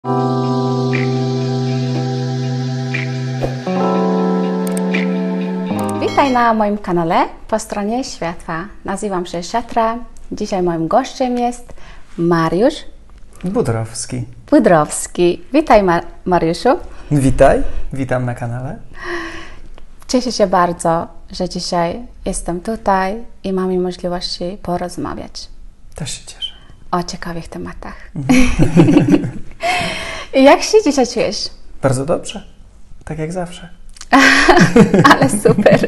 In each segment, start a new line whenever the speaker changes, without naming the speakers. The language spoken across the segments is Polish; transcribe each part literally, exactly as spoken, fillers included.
Witaj na moim kanale Po stronie światła. Nazywam się Szatra. Dzisiaj moim gościem jest Mariusz
Budrowski.
Budrowski. Witaj Mar Mariuszu.
Witaj, witam na kanale.
Cieszę się bardzo, że dzisiaj jestem tutaj i mamy możliwość porozmawiać.
Też się cieszę.
O ciekawych tematach. Jak się dzisiaj czujesz?
Bardzo dobrze, tak jak zawsze.
Ale super.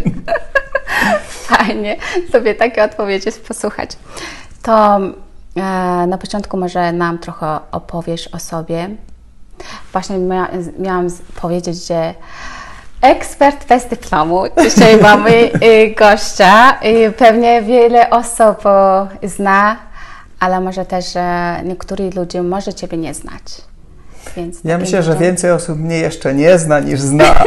Fajnie sobie takie odpowiedzi posłuchać. To e, na początku może nam trochę opowiesz o sobie. Właśnie mia miałam powiedzieć, że ekspert bez dyplomu. Dzisiaj mamy y, gościa i pewnie wiele osób o, zna, ale może też e, niektórzy ludzie może Ciebie nie znać. Więc
ja myślę, że więcej osób mnie jeszcze nie zna niż zna.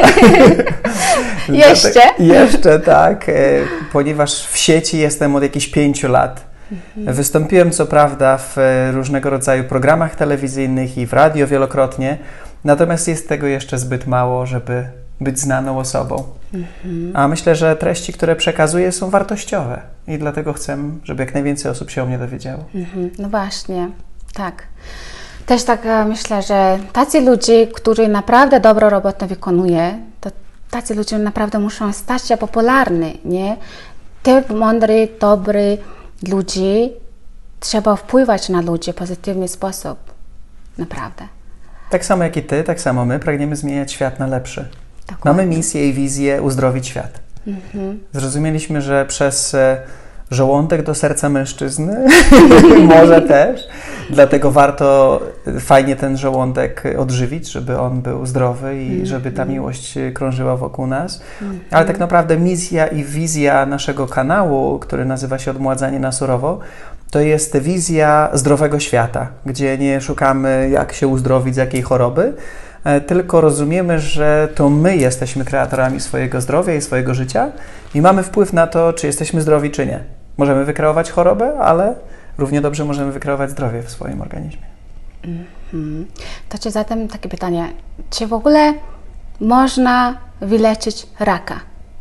Jeszcze?
Jeszcze tak, ponieważ w sieci jestem od jakichś pięciu lat. Mhm. Wystąpiłem co prawda w różnego rodzaju programach telewizyjnych i w radio wielokrotnie, natomiast jest tego jeszcze zbyt mało, żeby być znaną osobą. Mhm. A myślę, że treści, które przekazuję, są wartościowe i dlatego chcę, żeby jak najwięcej osób się o mnie dowiedziało.
Mhm. No właśnie, tak. Też tak myślę, że tacy ludzie, którzy naprawdę dobrą robotę wykonują, to tacy ludzie naprawdę muszą stać się popularni, nie? Tych mądrych, dobrych ludzi trzeba wpływać na ludzi w pozytywny sposób. Naprawdę.
Tak samo jak i Ty, tak samo my pragniemy zmieniać świat na lepszy.
Dokładnie.
Mamy misję i wizję uzdrowić świat. Mhm. Zrozumieliśmy, że przez żołądek do serca mężczyzny może też, dlatego warto fajnie ten żołądek odżywić, żeby on był zdrowy i mm. żeby ta miłość krążyła wokół nas. Mm. Ale tak naprawdę misja i wizja naszego kanału, który nazywa się Odmładzanie na surowo, to jest wizja zdrowego świata, gdzie nie szukamy, jak się uzdrowić z jakiej choroby, tylko rozumiemy, że to my jesteśmy kreatorami swojego zdrowia i swojego życia i mamy wpływ na to, czy jesteśmy zdrowi, czy nie. Możemy wykreować chorobę, ale równie dobrze możemy wykreować zdrowie w swoim organizmie.
Mm-hmm. To Ci zatem takie pytanie, czy w ogóle można wyleczyć raka?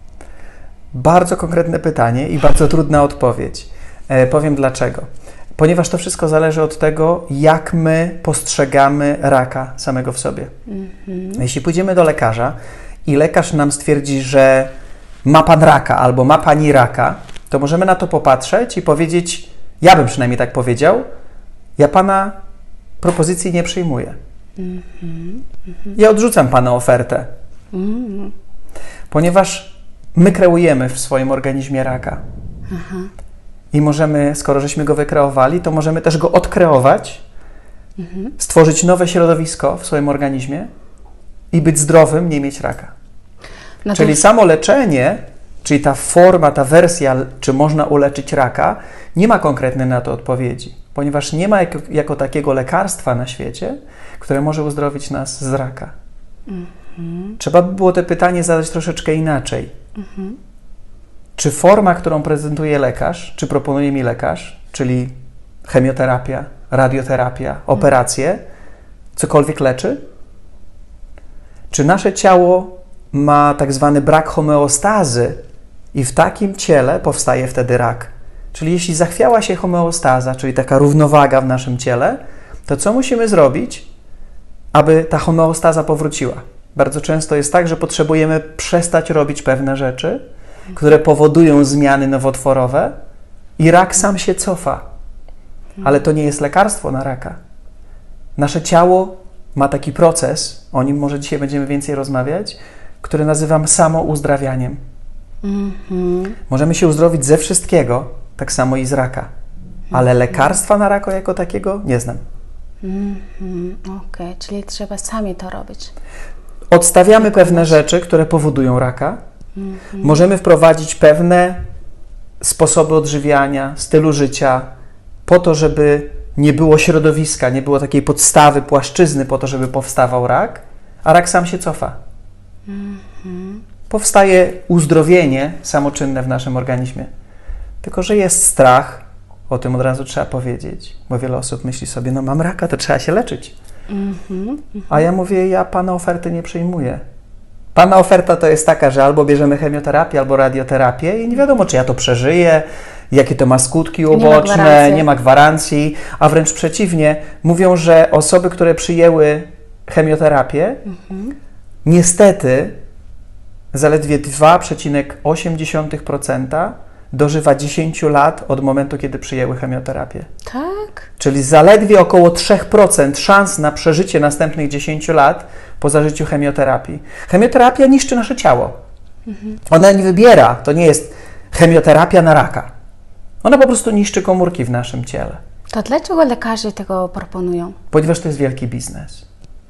Bardzo konkretne pytanie i bardzo trudna odpowiedź. E, powiem dlaczego. Ponieważ to wszystko zależy od tego, jak my postrzegamy raka samego w sobie. Mm-hmm. Jeśli pójdziemy do lekarza i lekarz nam stwierdzi, że ma pan raka albo ma pani raka, to możemy na to popatrzeć i powiedzieć, ja bym przynajmniej tak powiedział, ja pana propozycji nie przyjmuję. Mm-hmm. Mm-hmm. Ja odrzucam pana ofertę. Mm-hmm. Ponieważ my kreujemy w swoim organizmie raka. Mm-hmm. I możemy, skoro żeśmy go wykreowali, to możemy też go odkreować, mhm. stworzyć nowe środowisko w swoim organizmie i być zdrowym, nie mieć raka. No czyli to... samo leczenie, czyli ta forma, ta wersja, czy można uleczyć raka, nie ma konkretnej na to odpowiedzi, ponieważ nie ma jako, jako takiego lekarstwa na świecie, które może uzdrowić nas z raka. Mhm. Trzeba by było to pytanie zadać troszeczkę inaczej. Mhm. Czy forma, którą prezentuje lekarz, czy proponuje mi lekarz, czyli chemioterapia, radioterapia, operacje, cokolwiek leczy? Czy nasze ciało ma tak zwany brak homeostazy i w takim ciele powstaje wtedy rak? Czyli jeśli zachwiała się homeostaza, czyli taka równowaga w naszym ciele, to co musimy zrobić, aby ta homeostaza powróciła? Bardzo często jest tak, że potrzebujemy przestać robić pewne rzeczy, które powodują zmiany nowotworowe i rak sam się cofa. Ale to nie jest lekarstwo na raka. Nasze ciało ma taki proces, o nim może dzisiaj będziemy więcej rozmawiać, który nazywam samouzdrawianiem. Mm-hmm. Możemy się uzdrowić ze wszystkiego, tak samo i z raka. Ale lekarstwa na raka jako takiego nie znam.
Mm-hmm. Okej, okay. Czyli trzeba sami to robić.
Odstawiamy pewne rzeczy, które powodują raka. Mm-hmm. Możemy wprowadzić pewne sposoby odżywiania, stylu życia, po to, żeby nie było środowiska, nie było takiej podstawy, płaszczyzny po to, żeby powstawał rak, a rak sam się cofa. Mm-hmm. Powstaje uzdrowienie samoczynne w naszym organizmie. Tylko że jest strach, o tym od razu trzeba powiedzieć, bo wiele osób myśli sobie, no mam raka, to trzeba się leczyć.
Mm-hmm.
A ja mówię, ja Pana oferty nie przyjmuję. Pana oferta to jest taka, że albo bierzemy chemioterapię, albo radioterapię i nie wiadomo, czy ja to przeżyję, jakie to ma skutki uboczne, nie ma, nie ma gwarancji, a wręcz przeciwnie, mówią, że osoby, które przyjęły chemioterapię, mm-hmm. niestety zaledwie dwa przecinek osiem procent dożywa dziesięć lat od momentu, kiedy przyjęły chemioterapię.
Tak?
Czyli zaledwie około trzy procent szans na przeżycie następnych dziesięć lat po zażyciu chemioterapii. Chemioterapia niszczy nasze ciało. Mhm. Ona nie wybiera, to nie jest chemioterapia na raka. Ona po prostu niszczy komórki w naszym ciele.
To dlaczego lekarze tego proponują?
Ponieważ to jest wielki biznes.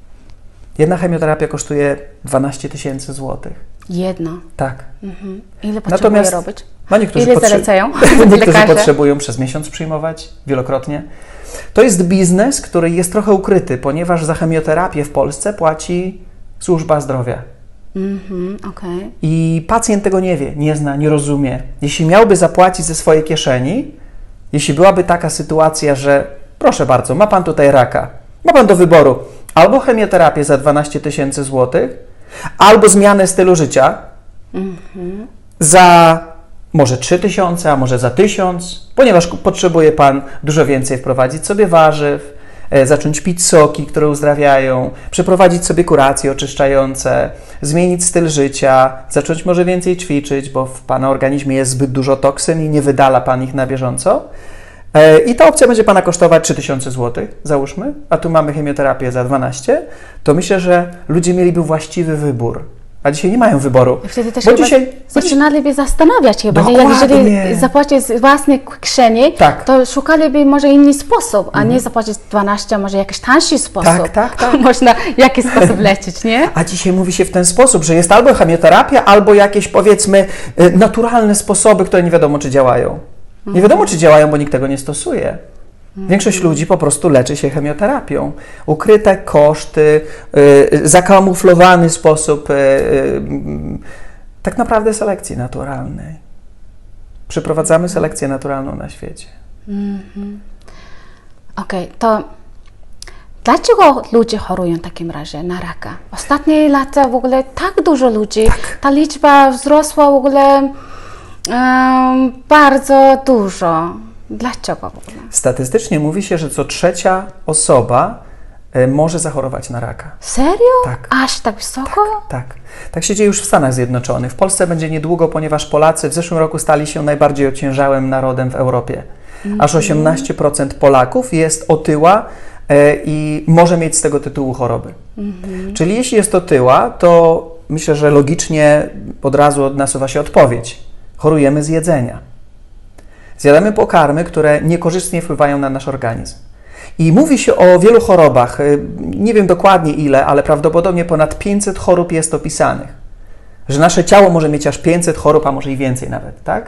Jedna chemioterapia kosztuje dwanaście tysięcy złotych.
Jedna?
Tak.
Mhm. Ile potrzebuje
Natomiast,
robić?
No niektórzy
Ile
potrze-
zalecają?
Niektórzy potrzebują przez miesiąc przyjmować, wielokrotnie. To jest biznes, który jest trochę ukryty, ponieważ za chemioterapię w Polsce płaci służba zdrowia.
Mhm, okej.
I pacjent tego nie wie, nie zna, nie rozumie. Jeśli miałby zapłacić ze swojej kieszeni, jeśli byłaby taka sytuacja, że proszę bardzo, ma Pan tutaj raka, ma Pan do wyboru albo chemioterapię za dwanaście tysięcy złotych, albo zmianę stylu życia mhm. za może trzy tysiące, a może za tysiąc, ponieważ potrzebuje Pan dużo więcej wprowadzić sobie warzyw, e, zacząć pić soki, które uzdrawiają, przeprowadzić sobie kuracje oczyszczające, zmienić styl życia, zacząć może więcej ćwiczyć, bo w Pana organizmie jest zbyt dużo toksyn i nie wydala Pan ich na bieżąco. E, I ta opcja będzie Pana kosztować trzy tysiące złotych, załóżmy, a tu mamy chemioterapię za dwanaście, to myślę, że ludzie mieliby właściwy wybór. A dzisiaj nie mają wyboru.
I wtedy też
bo
chyba
dzisiaj,
zaczynaliby zastanawiać chyba, że
Dokładnie.
jeżeli zapłacić z własnej kieszeni,
Tak.
to szukaliby może inny sposób, a nie zapłacić dwanaście, może jakiś tańszy sposób.
Tak, tak, tak.
Można w jakiś sposób leczyć, nie?
A dzisiaj mówi się w ten sposób, że jest albo chemioterapia, albo jakieś, powiedzmy, naturalne sposoby, które nie wiadomo, czy działają. Nie wiadomo, czy działają, bo nikt tego nie stosuje. Większość ludzi po prostu leczy się chemioterapią. Ukryte koszty, yy, zakamuflowany sposób yy, yy, tak naprawdę selekcji naturalnej. Przeprowadzamy selekcję naturalną na świecie.
Mm-hmm. Okej, okay, to dlaczego ludzie chorują w takim razie na raka? Ostatnie lata w ogóle tak dużo ludzi,
tak.
ta liczba wzrosła w ogóle um, bardzo dużo. Dlaczego w ogóle?
Statystycznie mówi się, że co trzecia osoba y, może zachorować na raka.
Serio?
Tak.
Aż tak wysoko?
Tak, tak. Tak się dzieje już w Stanach Zjednoczonych. W Polsce będzie niedługo, ponieważ Polacy w zeszłym roku stali się najbardziej ociężałym narodem w Europie. Mm-hmm. Aż osiemnaście procent Polaków jest otyła y, i może mieć z tego tytułu choroby. Mm-hmm. Czyli jeśli jest otyła, to myślę, że logicznie od razu nasuwa się odpowiedź. Chorujemy z jedzenia. Zjadamy pokarmy, które niekorzystnie wpływają na nasz organizm. I mówi się o wielu chorobach, nie wiem dokładnie ile, ale prawdopodobnie ponad pięćset chorób jest opisanych. Że nasze ciało może mieć aż pięćset chorób, a może i więcej nawet, tak?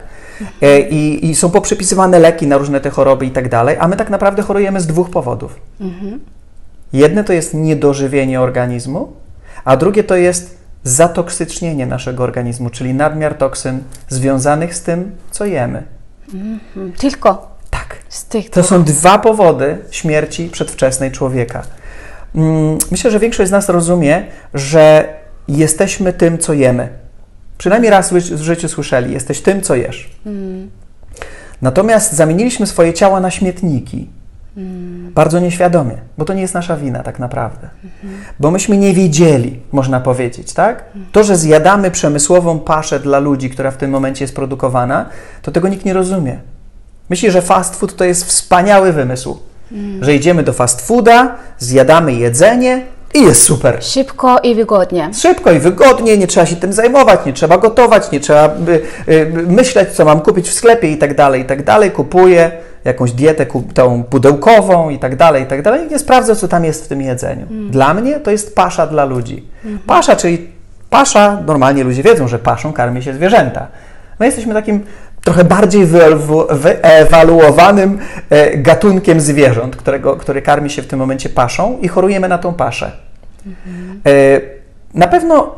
I, i są poprzepisywane leki na różne te choroby i tak dalej, a my tak naprawdę chorujemy z dwóch powodów. Mhm. Jedne to jest niedożywienie organizmu, a drugie to jest zatoksycznienie naszego organizmu, czyli nadmiar toksyn związanych z tym, co jemy.
Mm-hmm. Tylko
tak.
z tych
To są dwa powody śmierci przedwczesnej człowieka. Myślę, że większość z nas rozumie, że jesteśmy tym, co jemy. Przynajmniej raz w życiu słyszeli, jesteś tym, co jesz. Mm. Natomiast zamieniliśmy swoje ciała na śmietniki. Mm. Bardzo nieświadomie, bo to nie jest nasza wina tak naprawdę. Mm-hmm. Bo myśmy nie wiedzieli, można powiedzieć, tak? Mm. To, że zjadamy przemysłową paszę dla ludzi, która w tym momencie jest produkowana, to tego nikt nie rozumie. Myśli, że fast food to jest wspaniały wymysł. Mm. Że idziemy do fast fooda, zjadamy jedzenie i jest super.
Szybko i wygodnie.
Szybko i wygodnie, nie trzeba się tym zajmować, nie trzeba gotować, nie trzeba by, y, myśleć, co mam kupić w sklepie i tak dalej, i tak dalej. Kupuję jakąś dietę tą pudełkową i tak dalej, i tak dalej. I nie sprawdzę, co tam jest w tym jedzeniu. Mm. Dla mnie to jest pasza dla ludzi. Mm-hmm. Pasza, czyli pasza, normalnie ludzie wiedzą, że paszą karmi się zwierzęta. My jesteśmy takim trochę bardziej wyewaluowanym gatunkiem zwierząt, którego, który karmi się w tym momencie paszą i chorujemy na tą paszę. Mhm. Na pewno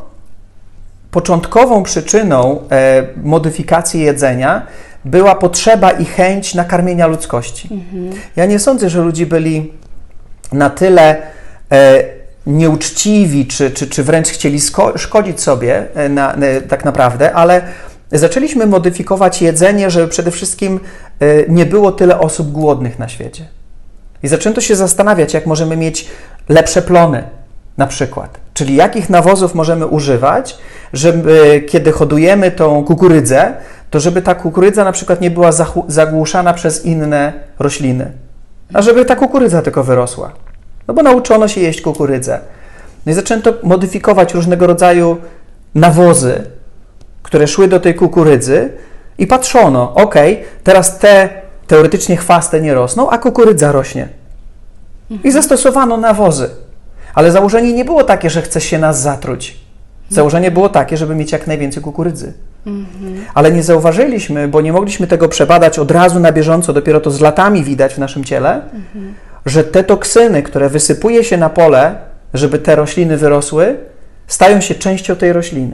początkową przyczyną modyfikacji jedzenia była potrzeba i chęć nakarmienia ludzkości. Mhm. Ja nie sądzę, że ludzie byli na tyle e, nieuczciwi, czy, czy, czy wręcz chcieli szkodzić sobie na, na, tak naprawdę, ale zaczęliśmy modyfikować jedzenie, żeby przede wszystkim e, nie było tyle osób głodnych na świecie. I zaczęto się zastanawiać, jak możemy mieć lepsze plony, na przykład. Czyli jakich nawozów możemy używać, żeby kiedy hodujemy tą kukurydzę, to żeby ta kukurydza na przykład nie była zagłuszana przez inne rośliny, a żeby ta kukurydza tylko wyrosła. No bo nauczono się jeść kukurydzę. No i zaczęto modyfikować różnego rodzaju nawozy, które szły do tej kukurydzy i patrzono, ok, teraz te teoretycznie chwaste nie rosną, a kukurydza rośnie. I zastosowano nawozy. Ale założenie nie było takie, że chce się nas zatruć. Założenie było takie, żeby mieć jak najwięcej kukurydzy. Ale nie zauważyliśmy, bo nie mogliśmy tego przebadać od razu na bieżąco, dopiero to z latami widać w naszym ciele, że te toksyny, które wysypuje się na pole, żeby te rośliny wyrosły, stają się częścią tej rośliny.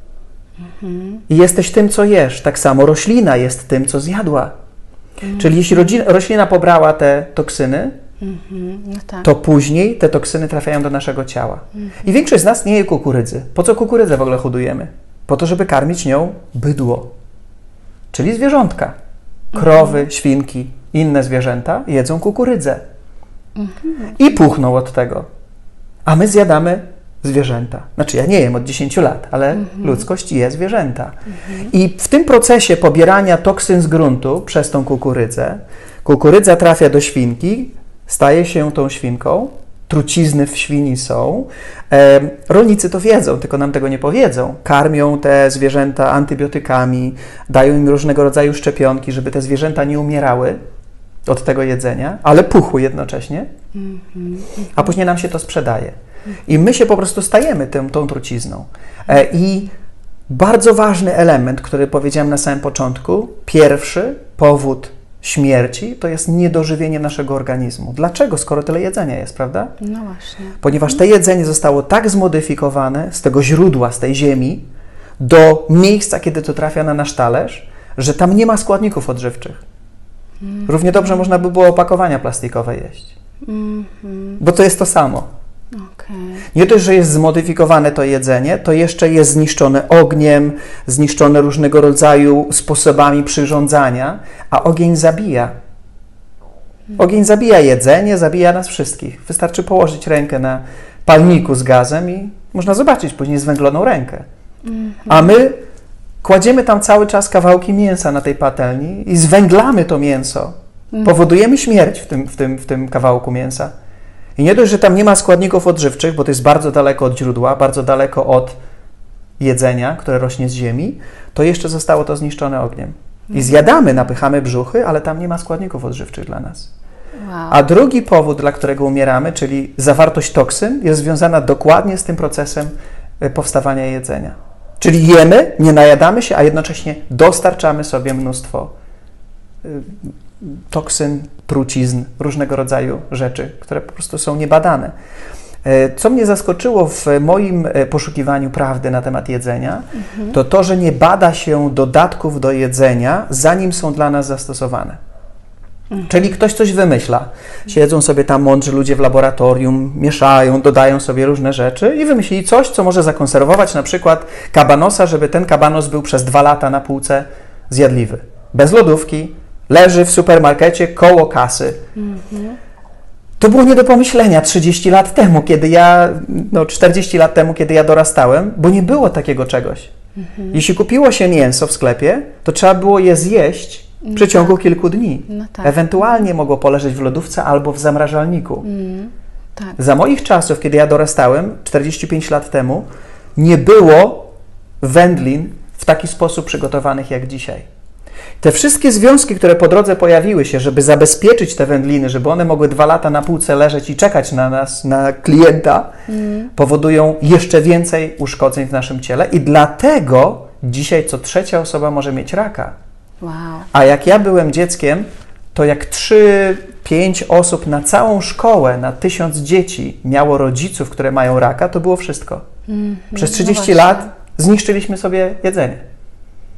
I jesteś tym, co jesz. Tak samo roślina jest tym, co zjadła. Czyli jeśli rodzina, roślina pobrała te toksyny,
Mhm, no tak.
to później te toksyny trafiają do naszego ciała. Mhm. I większość z nas nie je kukurydzy. Po co kukurydzę w ogóle hodujemy? Po to, żeby karmić nią bydło, czyli zwierzątka. Krowy, mhm. świnki, inne zwierzęta jedzą kukurydzę. Mhm. I puchną od tego. A my zjadamy zwierzęta. Znaczy ja nie jem od dziesięciu lat, ale mhm. ludzkość je zwierzęta. Mhm. I w tym procesie pobierania toksyn z gruntu przez tą kukurydzę, kukurydza trafia do świnki, staje się tą świnką, trucizny w świni są. E, rolnicy to wiedzą, tylko nam tego nie powiedzą. Karmią te zwierzęta antybiotykami, dają im różnego rodzaju szczepionki, żeby te zwierzęta nie umierały od tego jedzenia, ale puchły jednocześnie, mm-hmm. a później nam się to sprzedaje. I my się po prostu stajemy tym, tą trucizną. E, I bardzo ważny element, który powiedziałem na samym początku, pierwszy powód śmierci, to jest niedożywienie naszego organizmu. Dlaczego? Skoro tyle jedzenia jest, prawda?
No właśnie.
Ponieważ to jedzenie zostało tak zmodyfikowane z tego źródła, z tej ziemi, do miejsca, kiedy to trafia na nasz talerz, że tam nie ma składników odżywczych. Mm. Równie dobrze można by było opakowania plastikowe jeść. Mm-hmm. Bo to jest to samo.
Okay.
Nie dość, że jest zmodyfikowane to jedzenie, to jeszcze jest zniszczone ogniem, zniszczone różnego rodzaju sposobami przyrządzania, a ogień zabija. Ogień zabija jedzenie, zabija nas wszystkich. Wystarczy położyć rękę na palniku z gazem i można zobaczyć później zwęgloną rękę. A my kładziemy tam cały czas kawałki mięsa na tej patelni i zwęglamy to mięso. Powodujemy śmierć w tym, w tym, w tym kawałku mięsa. I nie dość, że tam nie ma składników odżywczych, bo to jest bardzo daleko od źródła, bardzo daleko od jedzenia, które rośnie z ziemi, to jeszcze zostało to zniszczone ogniem. I zjadamy, napychamy brzuchy, ale tam nie ma składników odżywczych dla nas.
Wow.
A drugi powód, dla którego umieramy, czyli zawartość toksyn, jest związana dokładnie z tym procesem powstawania jedzenia. Czyli jemy, nie najadamy się, a jednocześnie dostarczamy sobie mnóstwo toksyn, trucizn, różnego rodzaju rzeczy, które po prostu są niebadane. Co mnie zaskoczyło w moim poszukiwaniu prawdy na temat jedzenia, mhm. to to, że nie bada się dodatków do jedzenia, zanim są dla nas zastosowane. Mhm. Czyli ktoś coś wymyśla. Siedzą sobie tam mądrzy ludzie w laboratorium, mieszają, dodają sobie różne rzeczy i wymyślili coś, co może zakonserwować na przykład kabanosa, żeby ten kabanos był przez dwa lata na półce zjadliwy. Bez lodówki, leży w supermarkecie koło kasy. Mhm. To było nie do pomyślenia trzydzieści lat temu, kiedy ja, no czterdzieści lat temu, kiedy ja dorastałem, bo nie było takiego czegoś. Mhm. Jeśli kupiło się mięso w sklepie, to trzeba było je zjeść w przeciągu no tak. kilku dni. No tak. Ewentualnie mogło poleżeć w lodówce albo w zamrażalniku. Mhm. Tak. Za moich czasów, kiedy ja dorastałem, czterdzieści pięć lat temu, nie było wędlin w taki sposób przygotowanych jak dzisiaj. Te wszystkie związki, które po drodze pojawiły się, żeby zabezpieczyć te wędliny, żeby one mogły dwa lata na półce leżeć i czekać na nas, na klienta, mm. powodują jeszcze więcej uszkodzeń w naszym ciele i dlatego dzisiaj co trzecia osoba może mieć raka.
Wow.
A jak ja byłem dzieckiem, to jak trzy, pięć osób na całą szkołę, na tysiąc dzieci miało rodziców, które mają raka, to było wszystko. Mm. Przez trzydzieści no lat zniszczyliśmy sobie jedzenie.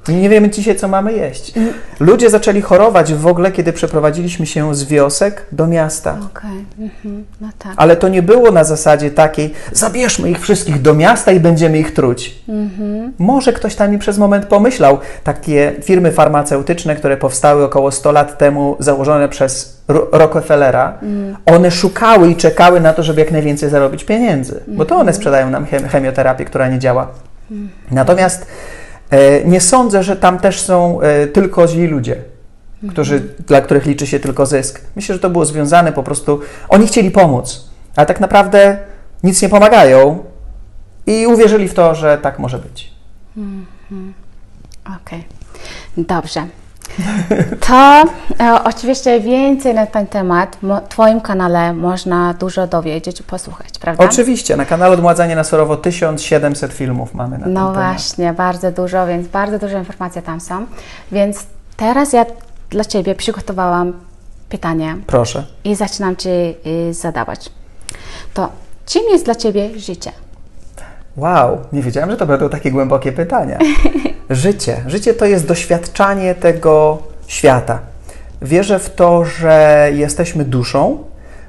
Nie wiemy dzisiaj, co mamy jeść. Ludzie zaczęli chorować w ogóle, kiedy przeprowadziliśmy się z wiosek do miasta.
Okay. Mhm. No tak.
Ale to nie było na zasadzie takiej, zabierzmy ich wszystkich do miasta i będziemy ich truć. Mhm. Może ktoś tam i przez moment pomyślał. Takie firmy farmaceutyczne, które powstały około sto lat temu, założone przez Rockefellera, mm. one szukały i czekały na to, żeby jak najwięcej zarobić pieniędzy. Mm. Bo to one sprzedają nam chemioterapię, która nie działa. Mm. Natomiast e, nie sądzę, że tam też są e, tylko źli ludzie, mm. którzy, dla których liczy się tylko zysk. Myślę, że to było związane po prostu... Oni chcieli pomóc, ale tak naprawdę nic nie pomagają i uwierzyli w to, że tak może być.
Mm-hmm. Okej. Okay. Dobrze. To e, oczywiście więcej na ten temat w Twoim kanale można dużo dowiedzieć i posłuchać, prawda?
Oczywiście, na kanale Odmładzanie na Surowo tysiąc siedemset filmów mamy na ten
No
temat.
właśnie, bardzo dużo, więc bardzo dużo informacji tam są. Więc teraz ja dla Ciebie przygotowałam pytanie.
Proszę.
I zaczynam Ci y, zadawać. To czym jest dla Ciebie życie?
Wow, nie wiedziałem, że to będą takie głębokie pytania. Życie. Życie to jest doświadczanie tego świata. Wierzę w to, że jesteśmy duszą,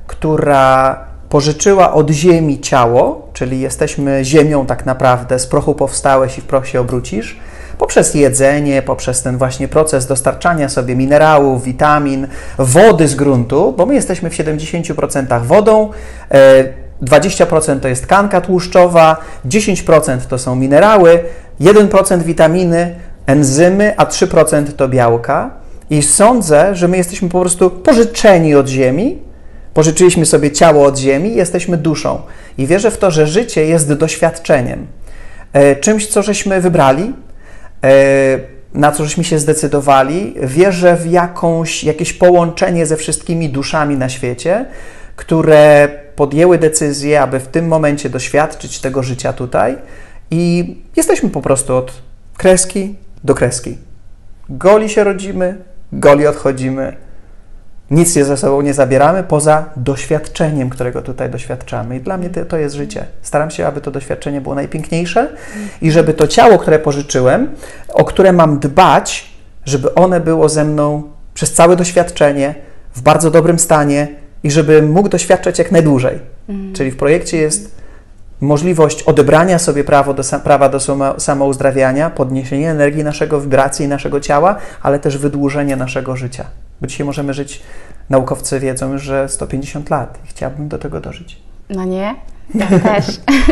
która pożyczyła od ziemi ciało, czyli jesteśmy ziemią tak naprawdę, z prochu powstałeś i w proch się obrócisz, poprzez jedzenie, poprzez ten właśnie proces dostarczania sobie minerałów, witamin, wody z gruntu, bo my jesteśmy w siedemdziesięciu procentach wodą, dwadzieścia procent to jest tkanka tłuszczowa, dziesięć procent to są minerały, jeden procent witaminy, enzymy, a trzy procent to białka. I sądzę, że my jesteśmy po prostu pożyczeni od ziemi, pożyczyliśmy sobie ciało od ziemi i jesteśmy duszą. I wierzę w to, że życie jest doświadczeniem. E, czymś, co żeśmy wybrali, e, na co żeśmy się zdecydowali. Wierzę w jakąś, jakieś połączenie ze wszystkimi duszami na świecie, które podjęły decyzję, aby w tym momencie doświadczyć tego życia tutaj i jesteśmy po prostu od kreski do kreski. Goli się rodzimy, goli odchodzimy, nic nie ze sobą nie zabieramy poza doświadczeniem, którego tutaj doświadczamy. I dla mnie to, to jest życie. Staram się, aby to doświadczenie było najpiękniejsze i żeby to ciało, które pożyczyłem, o które mam dbać, żeby one było ze mną przez całe doświadczenie, w bardzo dobrym stanie, i żeby mógł doświadczać jak najdłużej. Mm. Czyli w projekcie jest możliwość odebrania sobie prawo do, prawa do samo, samouzdrawiania, podniesienie energii naszego, wibracji naszego ciała, ale też wydłużenie naszego życia. Bo dzisiaj możemy żyć, naukowcy wiedzą, że sto pięćdziesiąt lat i chciałbym do tego dożyć.
No nie? Ja też.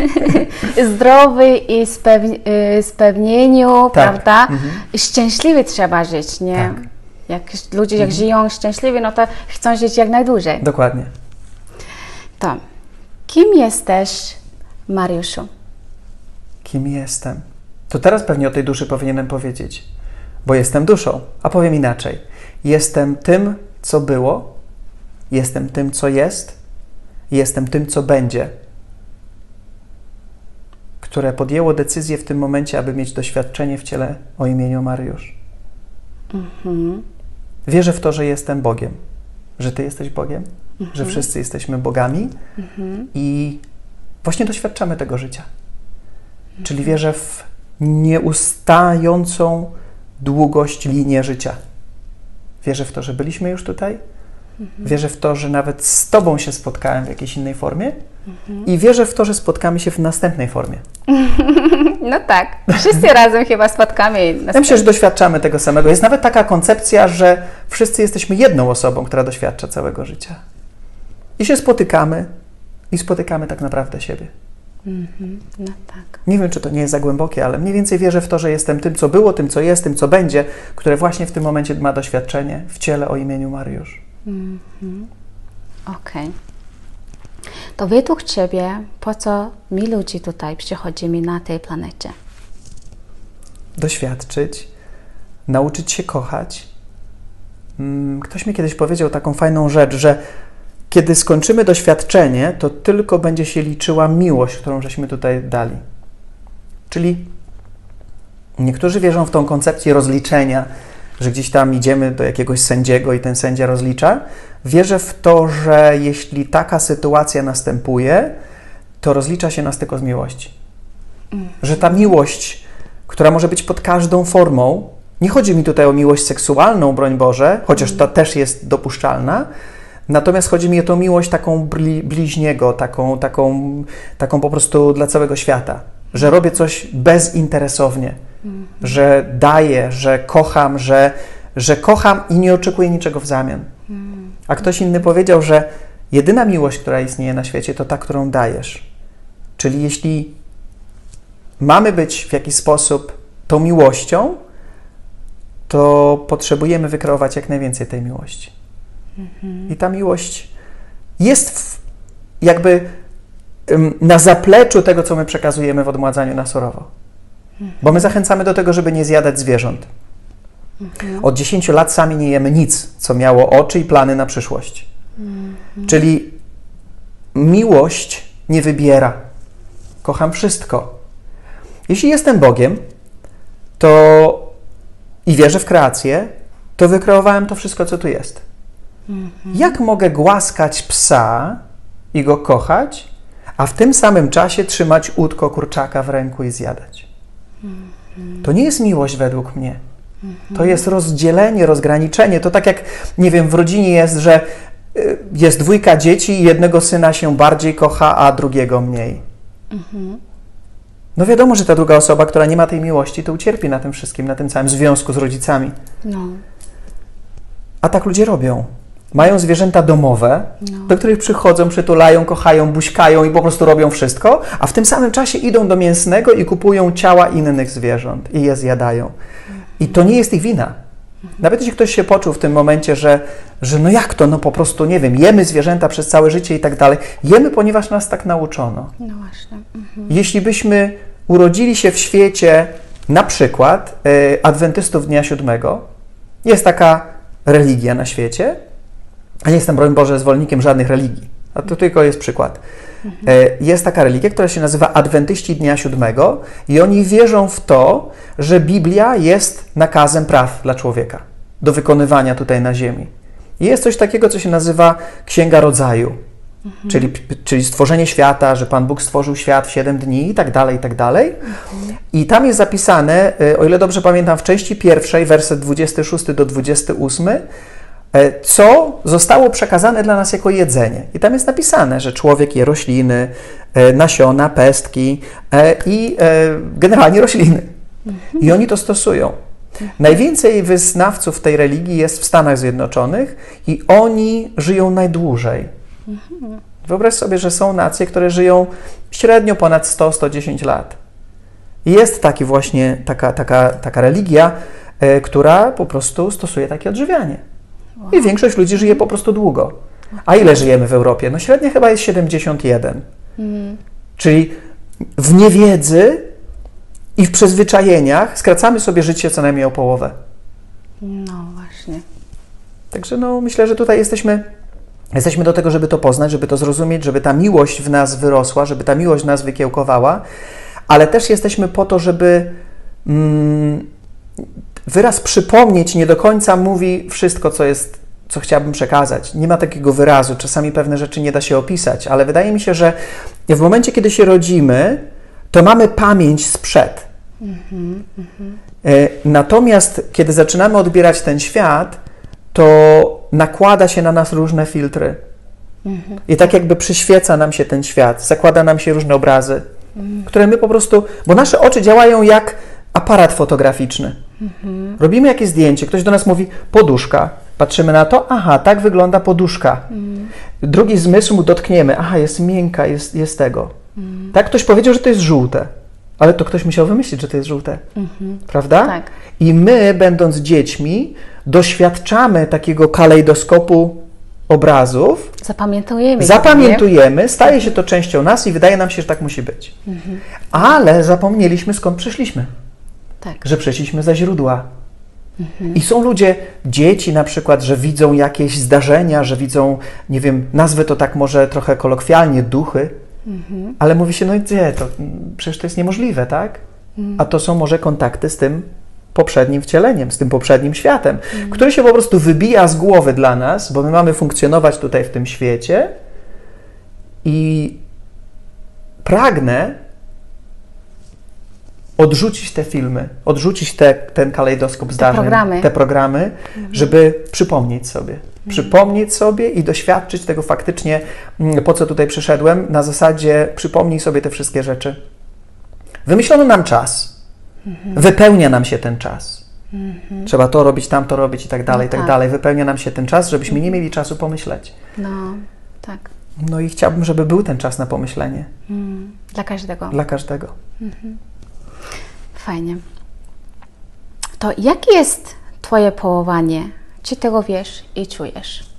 Zdrowy i spew- spełnieniu, tak. Prawda? Mhm. Szczęśliwy trzeba żyć, nie? Tak. Jak ludzie jak mhm. żyją szczęśliwie, no to chcą żyć jak najdłużej.
Dokładnie.
To, kim jesteś, Mariuszu?
Kim jestem? To teraz pewnie o tej duszy powinienem powiedzieć, bo jestem duszą, a powiem inaczej. Jestem tym, co było, jestem tym, co jest, jestem tym, co będzie, które podjęło decyzję w tym momencie, aby mieć doświadczenie w ciele o imieniu Mariusz. Mhm. Wierzę w to, że jestem Bogiem, że Ty jesteś Bogiem, mhm. że wszyscy jesteśmy bogami mhm. i właśnie doświadczamy tego życia. Mhm. Czyli wierzę w nieustającą długość linię życia. Wierzę w to, że byliśmy już tutaj. Mhm. Wierzę w to, że nawet z Tobą się spotkałem w jakiejś innej formie. Mhm. I wierzę w to, że spotkamy się w następnej formie.
No tak. Wszyscy razem chyba spotkamy.
Ja myślę, że doświadczamy tego samego. Jest nawet taka koncepcja, że wszyscy jesteśmy jedną osobą, która doświadcza całego życia. I się spotykamy i spotykamy tak naprawdę siebie.
Mhm. No tak.
Nie wiem, czy to nie jest za głębokie, ale mniej więcej wierzę w to, że jestem tym, co było, tym, co jest, tym, co będzie, które właśnie w tym momencie ma doświadczenie w ciele o imieniu Mariusz.
Mhm. Okej. Okay. To według Ciebie, po co my ludzie tutaj przychodzimy na tej planecie?
Doświadczyć, nauczyć się kochać. Ktoś mi kiedyś powiedział taką fajną rzecz, że kiedy skończymy doświadczenie, to tylko będzie się liczyła miłość, którą żeśmy tutaj dali. Czyli niektórzy wierzą w tą koncepcję rozliczenia, że gdzieś tam idziemy do jakiegoś sędziego i ten sędzia rozlicza. Wierzę w to, że jeśli taka sytuacja następuje, to rozlicza się nas tylko z miłości. Mm. Że ta miłość, która może być pod każdą formą, Nie chodzi mi tutaj o miłość seksualną, broń Boże, chociaż ta też jest dopuszczalna, natomiast chodzi mi o tą miłość taką bli, bliźniego, taką, taką, taką po prostu dla całego świata, że robię coś bezinteresownie, mm. że daję, że kocham, że, że kocham i nie oczekuję niczego w zamian. Mm. A ktoś inny powiedział, że jedyna miłość, która istnieje na świecie, to ta, którą dajesz. Czyli jeśli mamy być w jakiś sposób tą miłością, to potrzebujemy wykreować jak najwięcej tej miłości. Mhm. I ta miłość jest w, jakby um, na zapleczu tego, co my przekazujemy w odmładzaniu na surowo. Mhm. Bo my zachęcamy do tego, żeby nie zjadać zwierząt. Mhm. Od dziesięciu lat sami nie jemy nic, co miało oczy i plany na przyszłość. Mhm. Czyli miłość nie wybiera. Kocham wszystko. Jeśli jestem Bogiem, to i wierzę w kreację, to wykreowałem to wszystko, co tu jest. Mm-hmm. Jak mogę głaskać psa i go kochać, a w tym samym czasie trzymać łódko kurczaka w ręku i zjadać? Mm-hmm. To nie jest miłość według mnie. Mm-hmm. To jest rozdzielenie, rozgraniczenie. To tak jak, nie wiem, w rodzinie jest, że y, jest dwójka dzieci i jednego syna się bardziej kocha, a drugiego mniej. Mm-hmm. No wiadomo, że ta druga osoba, która nie ma tej miłości, to ucierpi na tym wszystkim, na tym całym związku z rodzicami. No. A tak ludzie robią. Mają zwierzęta domowe, no. do których przychodzą, przytulają, kochają, buźkają i po prostu robią wszystko, a w tym samym czasie idą do mięsnego i kupują ciała innych zwierząt i je zjadają. Mhm. I to nie jest ich wina. Mhm. Nawet jeśli ktoś się poczuł w tym momencie, że, że no jak to, no po prostu, nie wiem, jemy zwierzęta przez całe życie i tak dalej. Jemy, ponieważ nas tak nauczono.
No właśnie. Mhm.
Jeśli byśmy urodzili się w świecie, na przykład y, adwentystów Dnia Siódmego, jest taka religia na świecie, a nie jestem, broń Boże, zwolennikiem żadnych religii, a to tylko jest przykład. Mhm. Y, jest taka religia, która się nazywa Adwentyści Dnia Siódmego i oni wierzą w to, że Biblia jest nakazem praw dla człowieka, do wykonywania tutaj na ziemi. I jest coś takiego, co się nazywa Księga Rodzaju. Mhm. Czyli, czyli stworzenie świata, że Pan Bóg stworzył świat w siedem dni i tak dalej, i tak dalej. Mhm. I tam jest zapisane, o ile dobrze pamiętam, w części pierwszej, werset dwudziesty szósty do dwudziestego ósmego, co zostało przekazane dla nas jako jedzenie. I tam jest napisane, że człowiek je rośliny, nasiona, pestki i generalnie rośliny. Mhm. I oni to stosują. Mhm. Najwięcej wyznawców tej religii jest w Stanach Zjednoczonych i oni żyją najdłużej. Mhm. Wyobraź sobie, że są nacje, które żyją średnio ponad sto do stu dziesięciu lat. I jest taki właśnie, taka, taka, taka religia, y, która po prostu stosuje takie odżywianie. Wow. I większość ludzi żyje po prostu długo. A ile żyjemy w Europie? No średnio chyba jest siedemdziesiąt jeden. Mhm. Czyli w niewiedzy i w przyzwyczajeniach skracamy sobie życie co najmniej o połowę.
No właśnie.
Także no, myślę, że tutaj jesteśmy... Jesteśmy do tego, żeby to poznać, żeby to zrozumieć, żeby ta miłość w nas wyrosła, żeby ta miłość w nas wykiełkowała, ale też jesteśmy po to, żeby mm, wyraz przypomnieć nie do końca mówi wszystko, co jest, co chciałbym przekazać. Nie ma takiego wyrazu, czasami pewne rzeczy nie da się opisać, ale wydaje mi się, że w momencie, kiedy się rodzimy, to mamy pamięć sprzed. Mm-hmm, mm-hmm. Natomiast kiedy zaczynamy odbierać ten świat, to nakłada się na nas różne filtry. Mhm. I tak jakby przyświeca nam się ten świat, zakłada nam się różne obrazy, mhm. które my po prostu, bo nasze oczy działają jak aparat fotograficzny. Mhm. Robimy jakieś zdjęcie, ktoś do nas mówi poduszka, patrzymy na to, aha, tak wygląda poduszka. Mhm. Drugi zmysł dotkniemy, aha, jest miękka, jest, jest tego. Mhm. Tak, ktoś powiedział, że to jest żółte, ale to ktoś musiał wymyślić, że to jest żółte. Mhm. Prawda?
Tak.
I my, będąc dziećmi, doświadczamy takiego kalejdoskopu obrazów.
Zapamiętujemy.
Zapamiętujemy, staje się to częścią nas i wydaje nam się, że tak musi być. Mhm. Ale zapomnieliśmy, skąd przyszliśmy.
Tak.
Że przyszliśmy ze źródła. Mhm. I są ludzie, dzieci na przykład, że widzą jakieś zdarzenia, że widzą, nie wiem, nazwę to tak może trochę kolokwialnie, duchy, mhm. ale mówi się, no i gdzie, to przecież to jest niemożliwe, tak? Mhm. A to są może kontakty z tym poprzednim wcieleniem, z tym poprzednim światem, mhm. który się po prostu wybija z głowy dla nas, bo my mamy funkcjonować tutaj w tym świecie i pragnę, odrzucić te filmy, odrzucić te, ten kalejdoskop zdarzeń,
te programy,
te programy mhm. żeby przypomnieć sobie. Mhm. Przypomnieć sobie i doświadczyć tego faktycznie, po co tutaj przyszedłem, na zasadzie przypomnij sobie te wszystkie rzeczy. Wymyślono nam czas. Mhm. Wypełnia nam się ten czas. Mhm. Trzeba to robić, tamto robić i tak dalej, no i tak, tak dalej. Wypełnia nam się ten czas, żebyśmy mhm. nie mieli czasu pomyśleć.
No, tak.
No i chciałbym, żeby był ten czas na pomyślenie.
Mm. Dla każdego.
Dla każdego.
Mhm. Fajnie. To jakie jest Twoje powołanie? Czy tego wiesz i czujesz?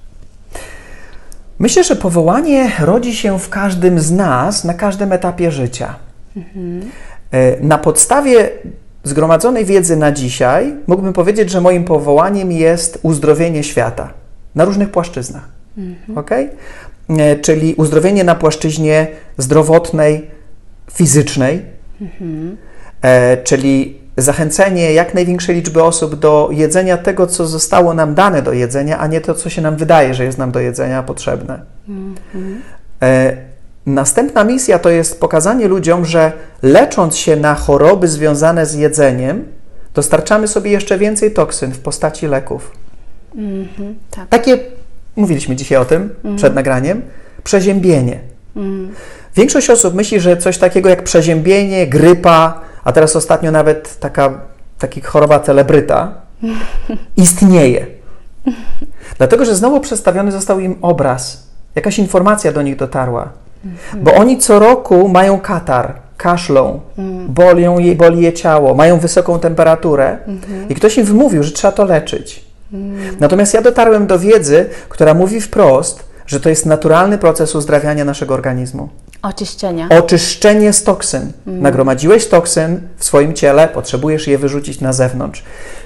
Myślę, że powołanie rodzi się w każdym z nas na każdym etapie życia. Mhm. Na podstawie zgromadzonej wiedzy na dzisiaj mógłbym powiedzieć, że moim powołaniem jest uzdrowienie świata na różnych płaszczyznach. Mhm. Okay? Czyli uzdrowienie na płaszczyźnie zdrowotnej, fizycznej, mhm. e, czyli zachęcenie jak największej liczby osób do jedzenia tego, co zostało nam dane do jedzenia, a nie to, co się nam wydaje, że jest nam do jedzenia potrzebne. Mhm. E, następna misja to jest pokazanie ludziom, że lecząc się na choroby związane z jedzeniem, dostarczamy sobie jeszcze więcej toksyn w postaci leków. Mhm, tak. Takie, mówiliśmy dzisiaj o tym mhm. przed nagraniem, przeziębienie. Mhm. Większość osób myśli, że coś takiego jak przeziębienie, grypa, a teraz ostatnio nawet taka, taka choroba celebryta istnieje. Dlatego, że znowu przedstawiony został im obraz. Jakaś informacja do nich dotarła. Mhm. Bo oni co roku mają katar, kaszlą, mhm. bolią je, boli je ciało, mają wysoką temperaturę mhm. i ktoś im wymówił, że trzeba to leczyć. Mhm. Natomiast ja dotarłem do wiedzy, która mówi wprost, że to jest naturalny proces uzdrawiania naszego organizmu.
Oczyszczenia.
Oczyszczenie z toksyn. Mm. Nagromadziłeś toksyn w swoim ciele, potrzebujesz je wyrzucić na zewnątrz.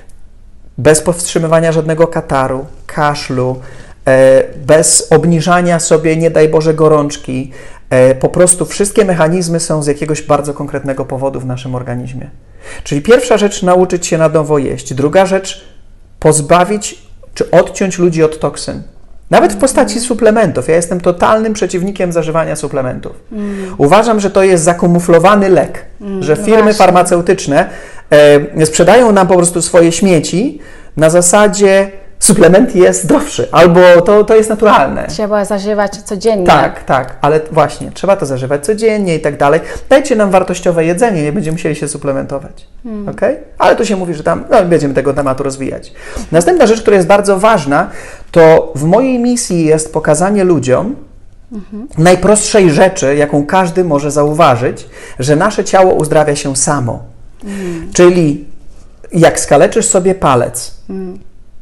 Bez powstrzymywania żadnego kataru, kaszlu, e, bez obniżania sobie, nie daj Boże, gorączki. E, po prostu wszystkie mechanizmy są z jakiegoś bardzo konkretnego powodu w naszym organizmie. Czyli pierwsza rzecz, nauczyć się na nowo jeść. Druga rzecz, pozbawić czy odciąć ludzi od toksyn. Nawet w postaci suplementów. Ja jestem totalnym przeciwnikiem zażywania suplementów. Mm. Uważam, że to jest zakamuflowany lek, mm, że firmy no farmaceutyczne e, sprzedają nam po prostu swoje śmieci na zasadzie suplement jest zdrowszy, albo to, to jest naturalne.
Trzeba zażywać codziennie.
Tak, tak, ale właśnie, trzeba to zażywać codziennie i tak dalej. Dajcie nam wartościowe jedzenie, nie będziemy musieli się suplementować. Hmm. Okay? Ale tu się mówi, że tam no, będziemy tego tematu rozwijać. Następna rzecz, która jest bardzo ważna, to w mojej misji jest pokazanie ludziom mhm. najprostszej rzeczy, jaką każdy może zauważyć, że nasze ciało uzdrawia się samo. Hmm. Czyli jak skaleczysz sobie palec, hmm.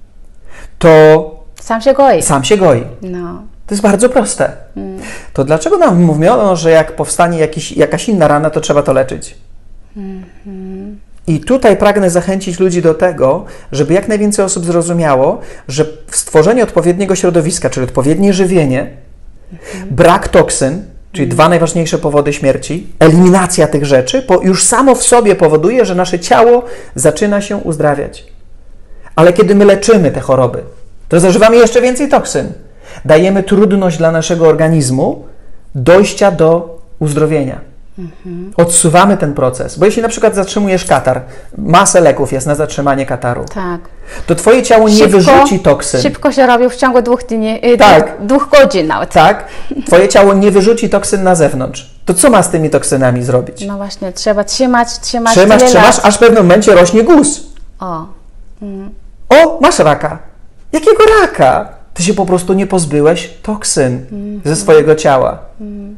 to
sam się goi.
Sam się goi.
No.
To jest bardzo proste. Mm. To dlaczego nam mówiono, że jak powstanie jakiś, jakaś inna rana, to trzeba to leczyć? Mm-hmm. I tutaj pragnę zachęcić ludzi do tego, żeby jak najwięcej osób zrozumiało, że stworzenie odpowiedniego środowiska, czyli odpowiednie żywienie, mm-hmm. brak toksyn, czyli mm. dwa najważniejsze powody śmierci, eliminacja tych rzeczy, bo już samo w sobie powoduje, że nasze ciało zaczyna się uzdrawiać. Ale kiedy my leczymy te choroby, to zażywamy jeszcze więcej toksyn. Dajemy trudność dla naszego organizmu dojścia do uzdrowienia. Mhm. Odsuwamy ten proces. Bo jeśli na przykład zatrzymujesz katar, masę leków jest na zatrzymanie kataru, tak. to twoje ciało nie szybko, wyrzuci toksyn.
Szybko się robił w ciągu dwóch dni,
tak.
dwóch, dwóch godzin nawet.
Tak. Twoje ciało nie wyrzuci toksyn na zewnątrz. To co ma z tymi toksynami zrobić?
No właśnie, trzeba trzymać, trzymać.
Trzymasz, trzymasz, aż w pewnym momencie rośnie guz.
O. Mm.
O, masz raka. Jakiego raka? Ty się po prostu nie pozbyłeś toksyn mm-hmm. ze swojego ciała. Mm.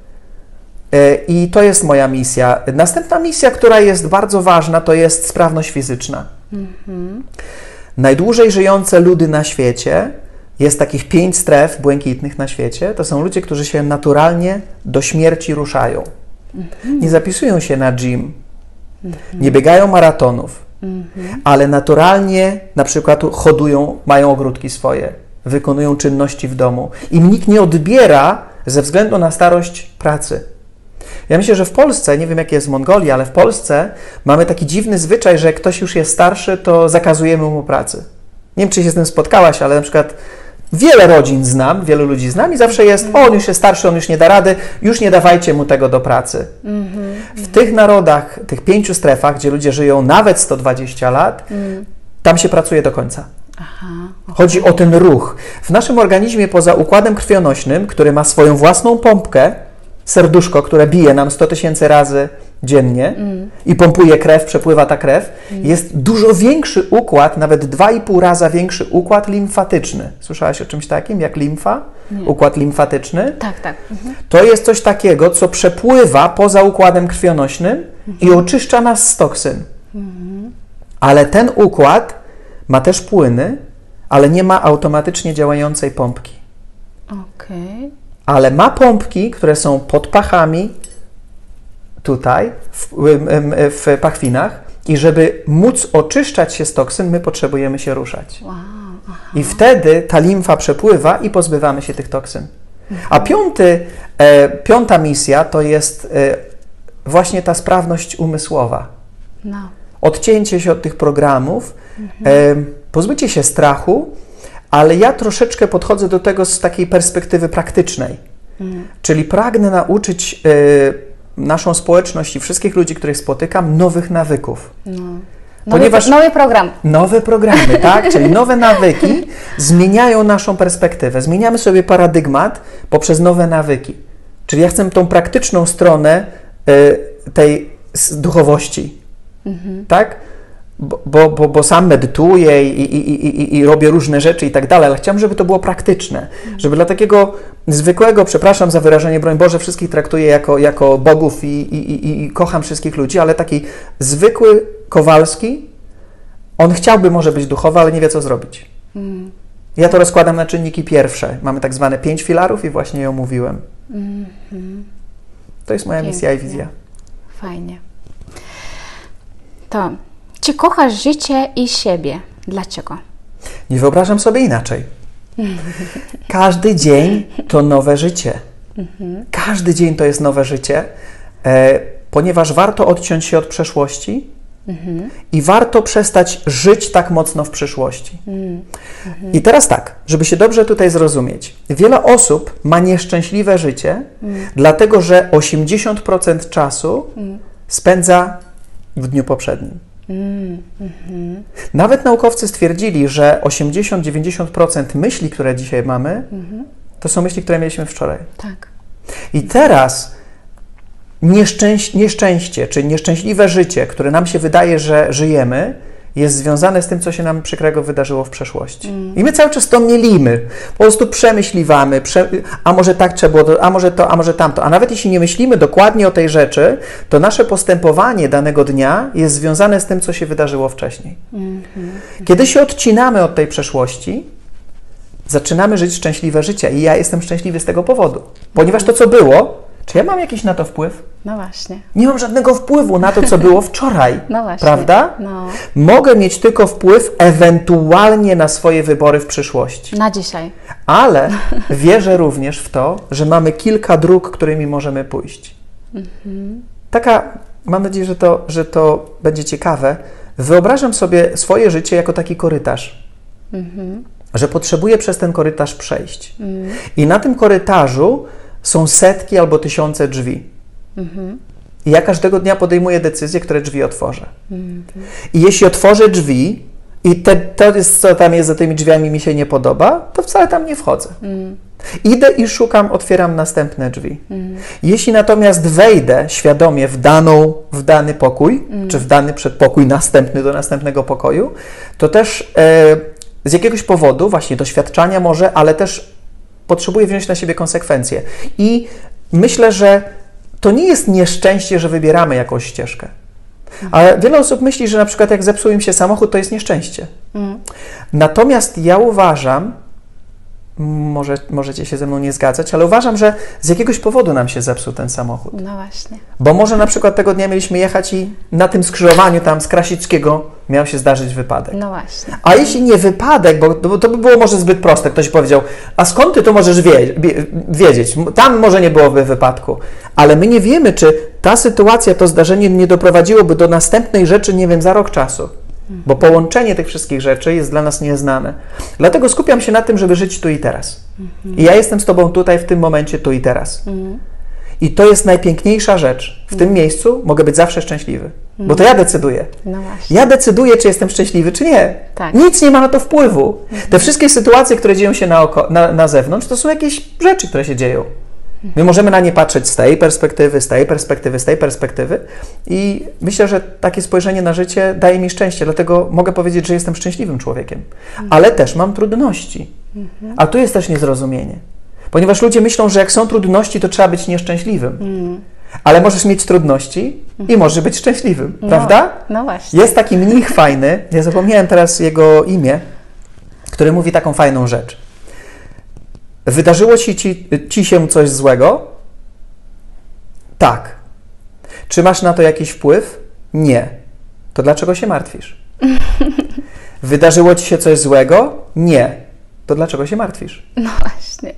I to jest moja misja. Następna misja, która jest bardzo ważna, to jest sprawność fizyczna. Mm-hmm. Najdłużej żyjące ludy na świecie, jest takich pięć stref błękitnych na świecie, to są ludzie, którzy się naturalnie do śmierci ruszają. Mm-hmm. Nie zapisują się na gym, mm-hmm. nie biegają maratonów, mm-hmm. ale naturalnie na przykład hodują, mają ogródki swoje, wykonują czynności w domu. Im nikt nie odbiera ze względu na starość pracy. Ja myślę, że w Polsce, nie wiem jak jest w Mongolii, ale w Polsce mamy taki dziwny zwyczaj, że jak ktoś już jest starszy, to zakazujemy mu pracy. Nie wiem, czy się z tym spotkałaś, ale na przykład Wiele rodzin znam, wielu ludzi znam i zawsze jest, o, on już jest starszy, on już nie da rady, już nie dawajcie mu tego do pracy. Mm-hmm. W tych narodach, tych pięciu strefach, gdzie ludzie żyją nawet sto dwadzieścia lat, mm. tam się pracuje do końca. Aha, okay. Chodzi o ten ruch. W naszym organizmie poza układem krwionośnym, który ma swoją własną pompkę, serduszko, które bije nam sto tysięcy razy dziennie mm. i pompuje krew, przepływa ta krew, mm. jest dużo większy układ, nawet dwa i pół raza większy układ limfatyczny. Słyszałaś o czymś takim jak limfa? Nie. Układ limfatyczny?
Tak, tak. Mhm.
To jest coś takiego, co przepływa poza układem krwionośnym mhm. i oczyszcza nas z toksyn. Mhm. Ale ten układ ma też płyny, ale nie ma automatycznie działającej pompki.
Okej.
Ale ma pompki, które są pod pachami, tutaj, w, w pachwinach i żeby móc oczyszczać się z toksyn, my potrzebujemy się ruszać. Wow, i wtedy ta limfa przepływa i pozbywamy się tych toksyn. Mhm. A piąty, e, piąta misja to jest e, właśnie ta sprawność umysłowa. No. Odcięcie się od tych programów, mhm. e, pozbycie się strachu, ale ja troszeczkę podchodzę do tego z takiej perspektywy praktycznej. Mhm. Czyli pragnę nauczyć e, naszą społeczność i wszystkich ludzi, których spotykam, nowych nawyków. No.
Nowy, Ponieważ nowy program.
Nowe programy, tak? Czyli nowe nawyki zmieniają naszą perspektywę. Zmieniamy sobie paradygmat poprzez nowe nawyki. Czyli ja chcę tą praktyczną stronę y, tej duchowości. Mhm. Tak? Bo, bo, bo sam medytuję i, i, i, i robię różne rzeczy i tak dalej, ale chciałam, żeby to było praktyczne. Mhm. Żeby dla takiego zwykłego, przepraszam za wyrażenie, broń Boże, wszystkich traktuję jako, jako bogów i, i, i, i kocham wszystkich ludzi, ale taki zwykły Kowalski, on chciałby może być duchowy, ale nie wie, co zrobić. Mhm. Ja to rozkładam na czynniki pierwsze. Mamy tak zwane pięć filarów i właśnie je omówiłem. Mhm. To jest moja Pięknie. misja i wizja.
Fajnie. To... Czy kochasz życie i siebie? Dlaczego?
Nie wyobrażam sobie inaczej. Każdy dzień to nowe życie. Każdy dzień to jest nowe życie, e, ponieważ warto odciąć się od przeszłości i warto przestać żyć tak mocno w przyszłości. I teraz tak, żeby się dobrze tutaj zrozumieć. Wiele osób ma nieszczęśliwe życie, dlatego że osiemdziesiąt procent czasu spędza w dniu poprzednim. Mm, mm-hmm. Nawet naukowcy stwierdzili, że osiemdziesiąt do dziewięćdziesięciu procent myśli, które dzisiaj mamy, mm-hmm. to są myśli, które mieliśmy wczoraj.
Tak.
I teraz nieszczęś- nieszczęście, czy nieszczęśliwe życie, które nam się wydaje, że żyjemy, jest związane z tym, co się nam przykrego wydarzyło w przeszłości. Mm. I my cały czas to mielimy, po prostu przemyśliwamy, prze... a może tak trzeba było, a może to, a może tamto. A nawet jeśli nie myślimy dokładnie o tej rzeczy, to nasze postępowanie danego dnia jest związane z tym, co się wydarzyło wcześniej. Mm-hmm. Kiedy się odcinamy od tej przeszłości, zaczynamy żyć szczęśliwe życie. I ja jestem szczęśliwy z tego powodu. Ponieważ to, co było, czy ja mam jakiś na to wpływ?
No właśnie.
Nie mam żadnego wpływu na to, co było wczoraj.
No właśnie.
Prawda?
No.
Mogę mieć tylko wpływ ewentualnie na swoje wybory w przyszłości.
Na dzisiaj.
Ale wierzę również w to, że mamy kilka dróg, którymi możemy pójść. Mhm. Taka, mam nadzieję, że to, że to będzie ciekawe. Wyobrażam sobie swoje życie jako taki korytarz. Mhm. Że potrzebuję przez ten korytarz przejść. Mhm. I na tym korytarzu są setki albo tysiące drzwi. Mhm. I ja każdego dnia podejmuję decyzję, które drzwi otworzę. Mhm. I jeśli otworzę drzwi i te, to, jest, co tam jest za tymi drzwiami, mi się nie podoba, to wcale tam nie wchodzę. Mhm. Idę i szukam, otwieram następne drzwi. Mhm. Jeśli natomiast wejdę świadomie w, daną, w dany pokój, mhm. czy w dany przedpokój następny do następnego pokoju, to też e, z jakiegoś powodu, właśnie doświadczania może, ale też potrzebuję wziąć na siebie konsekwencje. I myślę, że to nie jest nieszczęście, że wybieramy jakąś ścieżkę. Ale wiele osób myśli, że na przykład jak zepsuł im się samochód, to jest nieszczęście. Mm. Natomiast ja uważam, może możecie się ze mną nie zgadzać, ale uważam, że z jakiegoś powodu nam się zepsuł ten samochód.
No właśnie.
Bo może na przykład tego dnia mieliśmy jechać i na tym skrzyżowaniu tam z Krasickiego miał się zdarzyć wypadek.
No właśnie.
A jeśli nie wypadek, bo to by było może zbyt proste, ktoś powiedział, a skąd ty to możesz wie, wiedzieć? Tam może nie byłoby wypadku. Ale my nie wiemy, czy ta sytuacja, to zdarzenie nie doprowadziłoby do następnej rzeczy, nie wiem, za rok czasu. bo połączenie tych wszystkich rzeczy jest dla nas nieznane. Dlatego skupiam się na tym, żeby żyć tu i teraz. I ja jestem z Tobą tutaj, w tym momencie, tu i teraz. I to jest najpiękniejsza rzecz. W tym miejscu mogę być zawsze szczęśliwy, bo to ja decyduję.
No właśnie.
Ja decyduję, czy jestem szczęśliwy, czy nie.
Tak.
Nic nie ma na to wpływu. Te wszystkie sytuacje, które dzieją się na, oko, na, na zewnątrz, to są jakieś rzeczy, które się dzieją. My możemy na nie patrzeć z tej perspektywy, z tej perspektywy, z tej perspektywy i myślę, że takie spojrzenie na życie daje mi szczęście, dlatego mogę powiedzieć, że jestem szczęśliwym człowiekiem, ale też mam trudności. A tu jest też niezrozumienie, ponieważ ludzie myślą, że jak są trudności, to trzeba być nieszczęśliwym. Ale możesz mieć trudności i możesz być szczęśliwym,
no,
prawda?
No właśnie.
Jest taki mnich fajny, ja zapomniałem teraz jego imię, który mówi taką fajną rzecz. Wydarzyło ci, ci, ci się coś złego? Tak. Czy masz na to jakiś wpływ? Nie. To dlaczego się martwisz? Wydarzyło ci się coś złego? Nie. To dlaczego się martwisz?
No właśnie.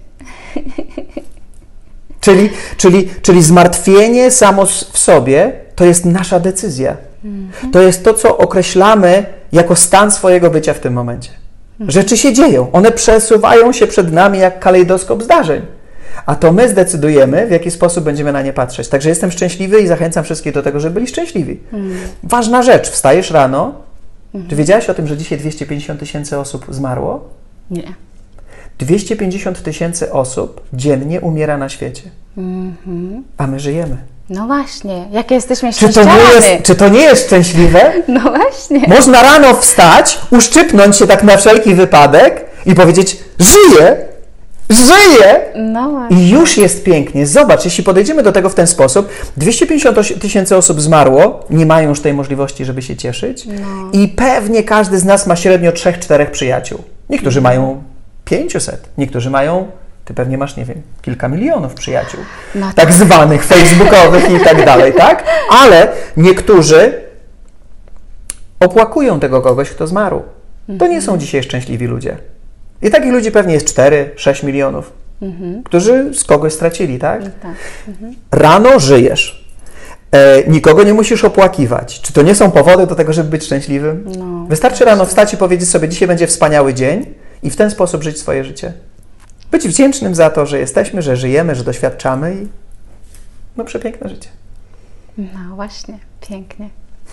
Czyli, czyli, czyli zmartwienie samo w sobie to jest nasza decyzja. Mhm. To jest to, co określamy jako stan swojego bycia w tym momencie. Rzeczy się dzieją, one przesuwają się przed nami jak kalejdoskop zdarzeń, a to my zdecydujemy, w jaki sposób będziemy na nie patrzeć. Także jestem szczęśliwy i zachęcam wszystkich do tego, żeby byli szczęśliwi. Mm. Ważna rzecz, wstajesz rano, mm. czy wiedziałaś o tym, że dzisiaj dwieście pięćdziesiąt tysięcy osób zmarło?
Nie.
dwieście pięćdziesiąt tysięcy osób dziennie umiera na świecie, mm-hmm. a my żyjemy.
No właśnie, jakie jesteśmy
czy to, nie jest, czy to nie jest szczęśliwe?
No właśnie.
Można rano wstać, uszczypnąć się tak na wszelki wypadek i powiedzieć, żyję, żyję
no właśnie.
I już jest pięknie. Zobacz, jeśli podejdziemy do tego w ten sposób, dwieście pięćdziesiąt tysięcy osób zmarło, nie mają już tej możliwości, żeby się cieszyć
no.
i pewnie każdy z nas ma średnio trzech, czterech przyjaciół. Niektórzy no. mają pięćset, niektórzy mają... Ty pewnie masz, nie wiem, kilka milionów przyjaciół, no tak. tak zwanych facebookowych i tak dalej, tak? Ale niektórzy opłakują tego kogoś, kto zmarł. To nie są dzisiaj szczęśliwi ludzie. I takich ludzi pewnie jest cztery, sześć milionów, mhm. którzy z kogoś stracili, tak?
tak. Mhm.
Rano żyjesz. E, nikogo nie musisz opłakiwać. Czy to nie są powody do tego, żeby być szczęśliwym?
No,
Wystarczy rano wstać i powiedzieć sobie, dzisiaj będzie wspaniały dzień i w ten sposób żyć swoje życie. Być wdzięcznym za to, że jesteśmy, że żyjemy, że doświadczamy i no przepiękne życie.
No właśnie, pięknie.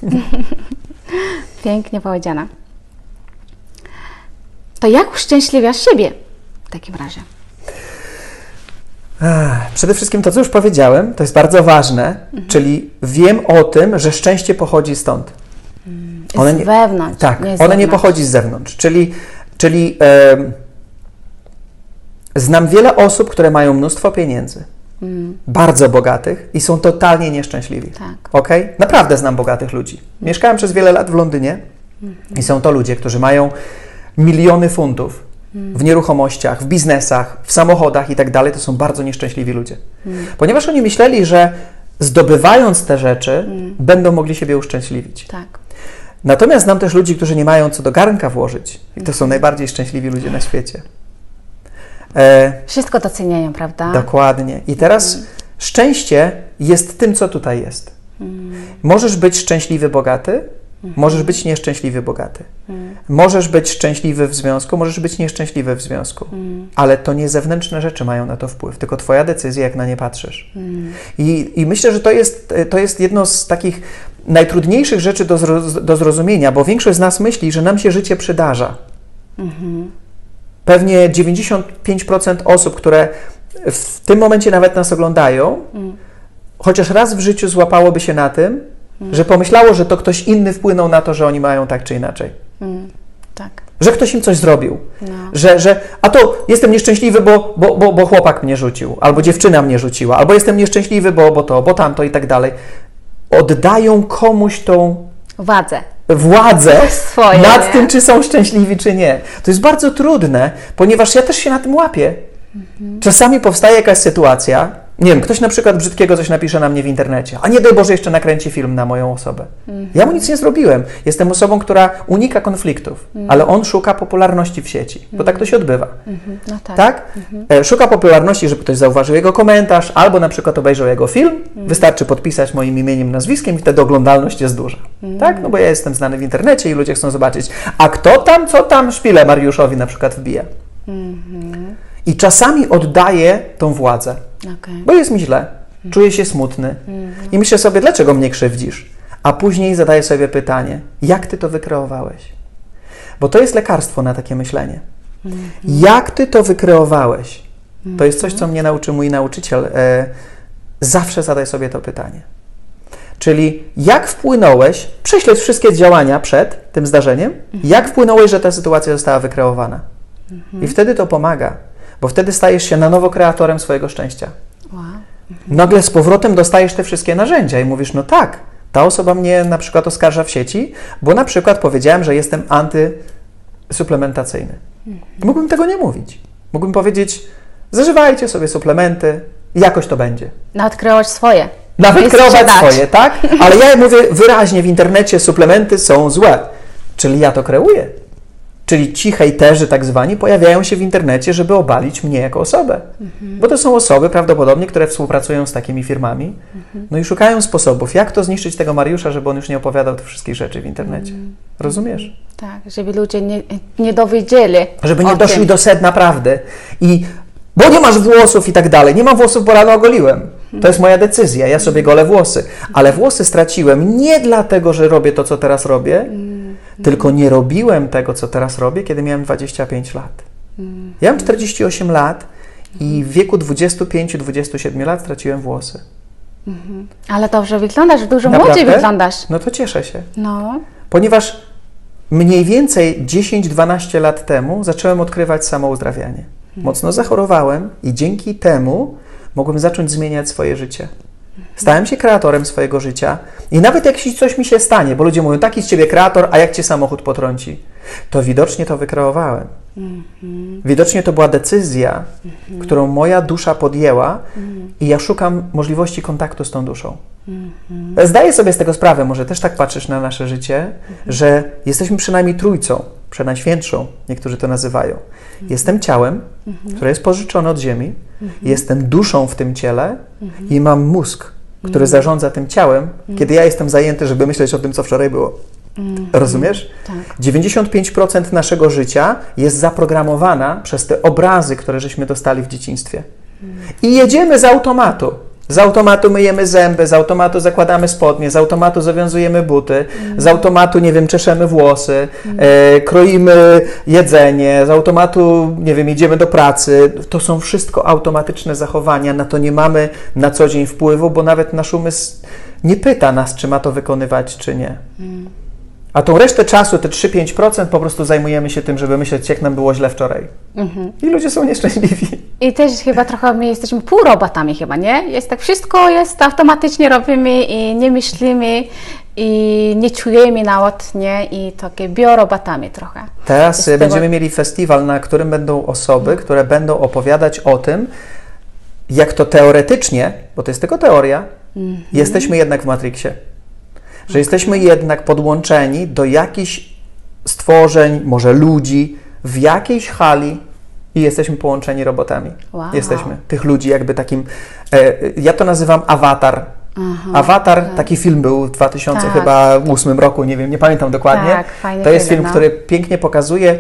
Pięknie powiedziane. To jak uszczęśliwiasz siebie w takim razie?
Przede wszystkim to, co już powiedziałem, to jest bardzo ważne, mhm. czyli wiem o tym, że szczęście pochodzi stąd.
One z nie, wewnątrz.
Tak,
nie
one nie pochodzi z zewnątrz. Czyli, czyli e, znam wiele osób, które mają mnóstwo pieniędzy, mm. bardzo bogatych i są totalnie nieszczęśliwi.
Tak.
Okay? Naprawdę znam bogatych ludzi. Mieszkałem przez wiele lat w Londynie mm. i są to ludzie, którzy mają miliony funtów mm. w nieruchomościach, w biznesach, w samochodach i tak dalej. To są bardzo nieszczęśliwi ludzie. Mm. Ponieważ oni myśleli, że zdobywając te rzeczy, mm. będą mogli siebie uszczęśliwić.
Tak.
Natomiast znam też ludzi, którzy nie mają co do garnka włożyć. I to są najbardziej szczęśliwi ludzie na świecie.
E, Wszystko doceniają, prawda?
Dokładnie. I teraz mm. szczęście jest tym, co tutaj jest. Mm. Możesz być szczęśliwy, bogaty, mm. możesz być nieszczęśliwy, bogaty. Mm. Możesz być szczęśliwy w związku, możesz być nieszczęśliwy w związku. Mm. Ale to nie zewnętrzne rzeczy mają na to wpływ, tylko twoja decyzja, jak na nie patrzysz. Mm. I, I myślę, że to jest, to jest jedno z takich najtrudniejszych rzeczy do, zro, do zrozumienia, bo większość z nas myśli, że nam się życie przydarza. Mm-hmm. Pewnie dziewięćdziesiąt pięć procent osób, które w tym momencie nawet nas oglądają, mm. chociaż raz w życiu złapałoby się na tym, mm. że pomyślało, że to ktoś inny wpłynął na to, że oni mają tak czy inaczej.
Mm. Tak.
Że ktoś im coś zrobił.
No.
Że, że a to jestem nieszczęśliwy, bo, bo, bo, bo chłopak mnie rzucił, albo dziewczyna mnie rzuciła, albo jestem nieszczęśliwy, bo, bo to, bo tamto i tak dalej. Oddają komuś tą
władzę.
władzę
Swoje,
nad
nie?
tym, czy są szczęśliwi, czy nie. To jest bardzo trudne, ponieważ ja też się na tym łapię. Mhm. Czasami powstaje jakaś sytuacja, Nie wiem, ktoś na przykład brzydkiego coś napisze na mnie w internecie, a nie daj Boże jeszcze nakręci film na moją osobę. Mm. Ja mu nic nie zrobiłem. Jestem osobą, która unika konfliktów, mm. ale on szuka popularności w sieci, mm. bo tak to się odbywa. Mm-hmm. No tak? tak? Mm-hmm. E, szuka popularności, żeby ktoś zauważył jego komentarz, albo na przykład obejrzał jego film. Mm. Wystarczy podpisać moim imieniem, nazwiskiem i wtedy oglądalność jest duża. Mm. Tak? No bo ja jestem znany w internecie i ludzie chcą zobaczyć, a kto tam, co tam szpilę Mariuszowi na przykład wbija. Mm-hmm. I czasami oddaję tą władzę, okay. bo jest mi źle, czuję się smutny mm. i myślę sobie, dlaczego mnie krzywdzisz? A później zadaję sobie pytanie, jak ty to wykreowałeś? Bo to jest lekarstwo na takie myślenie. Mm. Jak ty to wykreowałeś? Mm. To jest coś, co mnie nauczył mój nauczyciel. E, zawsze zadaj sobie to pytanie. Czyli jak wpłynąłeś, prześledź wszystkie działania przed tym zdarzeniem, mm. jak wpłynąłeś, że ta sytuacja została wykreowana? Mm. I wtedy to pomaga. Bo wtedy stajesz się na nowo kreatorem swojego szczęścia. Wow. Mhm. Nagle z powrotem dostajesz te wszystkie narzędzia i mówisz, no tak, ta osoba mnie na przykład oskarża w sieci, bo na przykład powiedziałem, że jestem antysuplementacyjny. Mhm. Mógłbym tego nie mówić. Mógłbym powiedzieć, zażywajcie sobie suplementy i jakoś to będzie.
Nawet kreować swoje.
Nawet kreować swoje, tak? Ale ja mówię wyraźnie w internecie, suplementy są złe. Czyli ja to kreuję. Czyli ci hejterzy tak zwani pojawiają się w internecie, żeby obalić mnie jako osobę. Mhm. Bo to są osoby prawdopodobnie, które współpracują z takimi firmami, mhm. no i szukają sposobów, jak to zniszczyć tego Mariusza, żeby on już nie opowiadał tych wszystkich rzeczy w internecie. Mhm. Rozumiesz?
Tak, żeby ludzie nie, nie dowiedzieli.
Żeby nie doszli do sedna prawdy. I bo nie masz włosów i tak dalej. Nie mam włosów, bo rano ogoliłem. To jest moja decyzja, ja sobie golę włosy. Ale włosy straciłem nie dlatego, że robię to, co teraz robię, mm. tylko nie robiłem tego, co teraz robię, kiedy miałem dwadzieścia pięć lat. Mm. Ja mam czterdzieści osiem lat i w wieku dwudziestu pięciu do dwudziestu siedmiu lat straciłem włosy.
Mm-hmm. Ale dobrze wyglądasz, dużo Naprawdę? młodziej wyglądasz.
No to cieszę się.
No.
Ponieważ mniej więcej dziesięć dwanaście lat temu zacząłem odkrywać samouzdrawianie. Mocno zachorowałem i dzięki temu mogłem zacząć zmieniać swoje życie. Stałem się kreatorem swojego życia i nawet jak coś mi się stanie, bo ludzie mówią, taki z ciebie kreator, a jak cię samochód potrąci, to widocznie to wykreowałem. Mm-hmm. Widocznie to była decyzja, mm-hmm. którą moja dusza podjęła mm-hmm. i ja szukam możliwości kontaktu z tą duszą. Mm-hmm. Zdaję sobie z tego sprawę, może też tak patrzysz na nasze życie, mm-hmm. że jesteśmy przynajmniej trójcą, przenajświętszą, niektórzy to nazywają. Mm-hmm. Jestem ciałem, mm-hmm. które jest pożyczone od ziemi, mm-hmm. jestem duszą w tym ciele mm-hmm. i mam mózg, który mm-hmm. zarządza tym ciałem, mm-hmm. kiedy ja jestem zajęty, żeby myśleć o tym, co wczoraj było. Mm-hmm. Rozumiesz? Tak. dziewięćdziesiąt pięć procent naszego życia jest zaprogramowana przez te obrazy, które żeśmy dostali w dzieciństwie. Mm-hmm. I jedziemy z automatu. Z automatu myjemy zęby, z automatu zakładamy spodnie, z automatu zawiązujemy buty, mm. z automatu, nie wiem, czeszemy włosy, mm. e, kroimy jedzenie, z automatu, nie wiem, idziemy do pracy. To są wszystko automatyczne zachowania, na to nie mamy na co dzień wpływu, bo nawet nasz umysł nie pyta nas, czy ma to wykonywać, czy nie. Mm. A tą resztę czasu, te trzy do pięciu procent, po prostu zajmujemy się tym, żeby myśleć, jak nam było źle wczoraj. Mm-hmm. I ludzie są nieszczęśliwi.
I też chyba trochę my jesteśmy półrobotami chyba, nie? Jest tak, wszystko jest automatycznie robimy i nie myślimy i nie czujemy nawet, nie? I takie biorobotami trochę.
Teraz jest będziemy tego... mieli festiwal, na którym będą osoby, które będą opowiadać o tym, jak to teoretycznie, bo to jest tylko teoria, mm-hmm. jesteśmy jednak w Matrixie. Że jesteśmy jednak podłączeni do jakichś stworzeń, może ludzi, w jakiejś hali i jesteśmy połączeni robotami. Wow. Jesteśmy. Tych ludzi jakby takim, e, ja to nazywam awatar. Aha, Awatar, tak. taki film był w dwa tysiące tak. chyba ósmym roku, nie wiem, nie pamiętam dokładnie. Tak, fajny to jest film, no. który pięknie pokazuje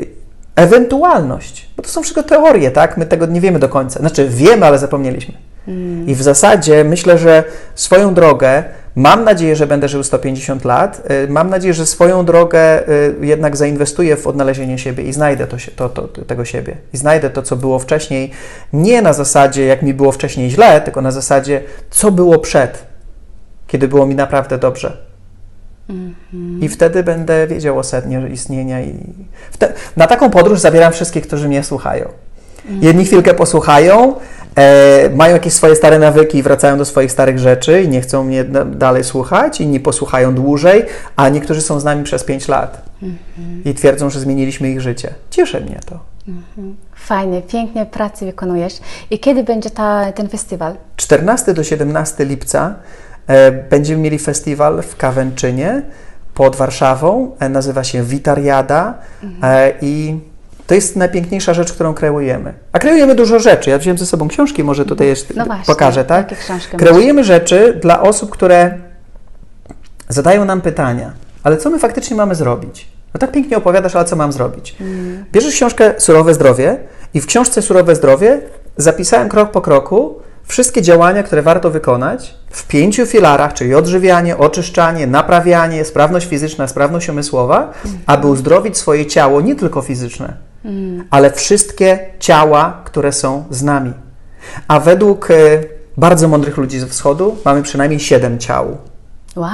ewentualność, bo to są wszystko teorie, tak? My tego nie wiemy do końca. Znaczy wiemy, ale zapomnieliśmy. Hmm. I w zasadzie myślę, że swoją drogę, mam nadzieję, że będę żył sto pięćdziesiąt lat, mam nadzieję, że swoją drogę jednak zainwestuję w odnalezienie siebie i znajdę to, to, to, tego siebie. I znajdę to, co było wcześniej, nie na zasadzie, jak mi było wcześniej źle, tylko na zasadzie, co było przed, kiedy było mi naprawdę dobrze. Mm-hmm. I wtedy będę wiedział o sednie istnienia. I wtedy, na taką podróż zabieram wszystkich, którzy mnie słuchają. Mm-hmm. Jedni chwilkę posłuchają, e, mają jakieś swoje stare nawyki i wracają do swoich starych rzeczy i nie chcą mnie da- dalej słuchać, inni posłuchają dłużej, a niektórzy są z nami przez pięć lat mm-hmm. i twierdzą, że zmieniliśmy ich życie. Cieszy mnie to.
Mhm. Fajnie, pięknie pracę wykonujesz. I kiedy będzie ta, ten festiwal?
czternastego do siedemnastego lipca e, będziemy mieli festiwal w Kawęczynie pod Warszawą. E, nazywa się Witariada mhm. e, i to jest najpiękniejsza rzecz, którą kreujemy. A kreujemy dużo rzeczy. Ja wziąłem ze sobą książki, może tutaj jeszcze
no właśnie,
pokażę, tak?
Jakie książki
kreujemy masz? Rzeczy dla osób, które zadają nam pytania. Ale co my faktycznie mamy zrobić? No tak pięknie opowiadasz, ale co mam zrobić? Mm. Bierzesz książkę Surowe Zdrowie i w książce Surowe Zdrowie zapisałem krok po kroku wszystkie działania, które warto wykonać w pięciu filarach, czyli odżywianie, oczyszczanie, naprawianie, sprawność fizyczna, sprawność umysłowa, mm. aby uzdrowić swoje ciało, nie tylko fizyczne, mm. ale wszystkie ciała, które są z nami. A według y, bardzo mądrych ludzi ze wschodu mamy przynajmniej siedem ciał.
Wow,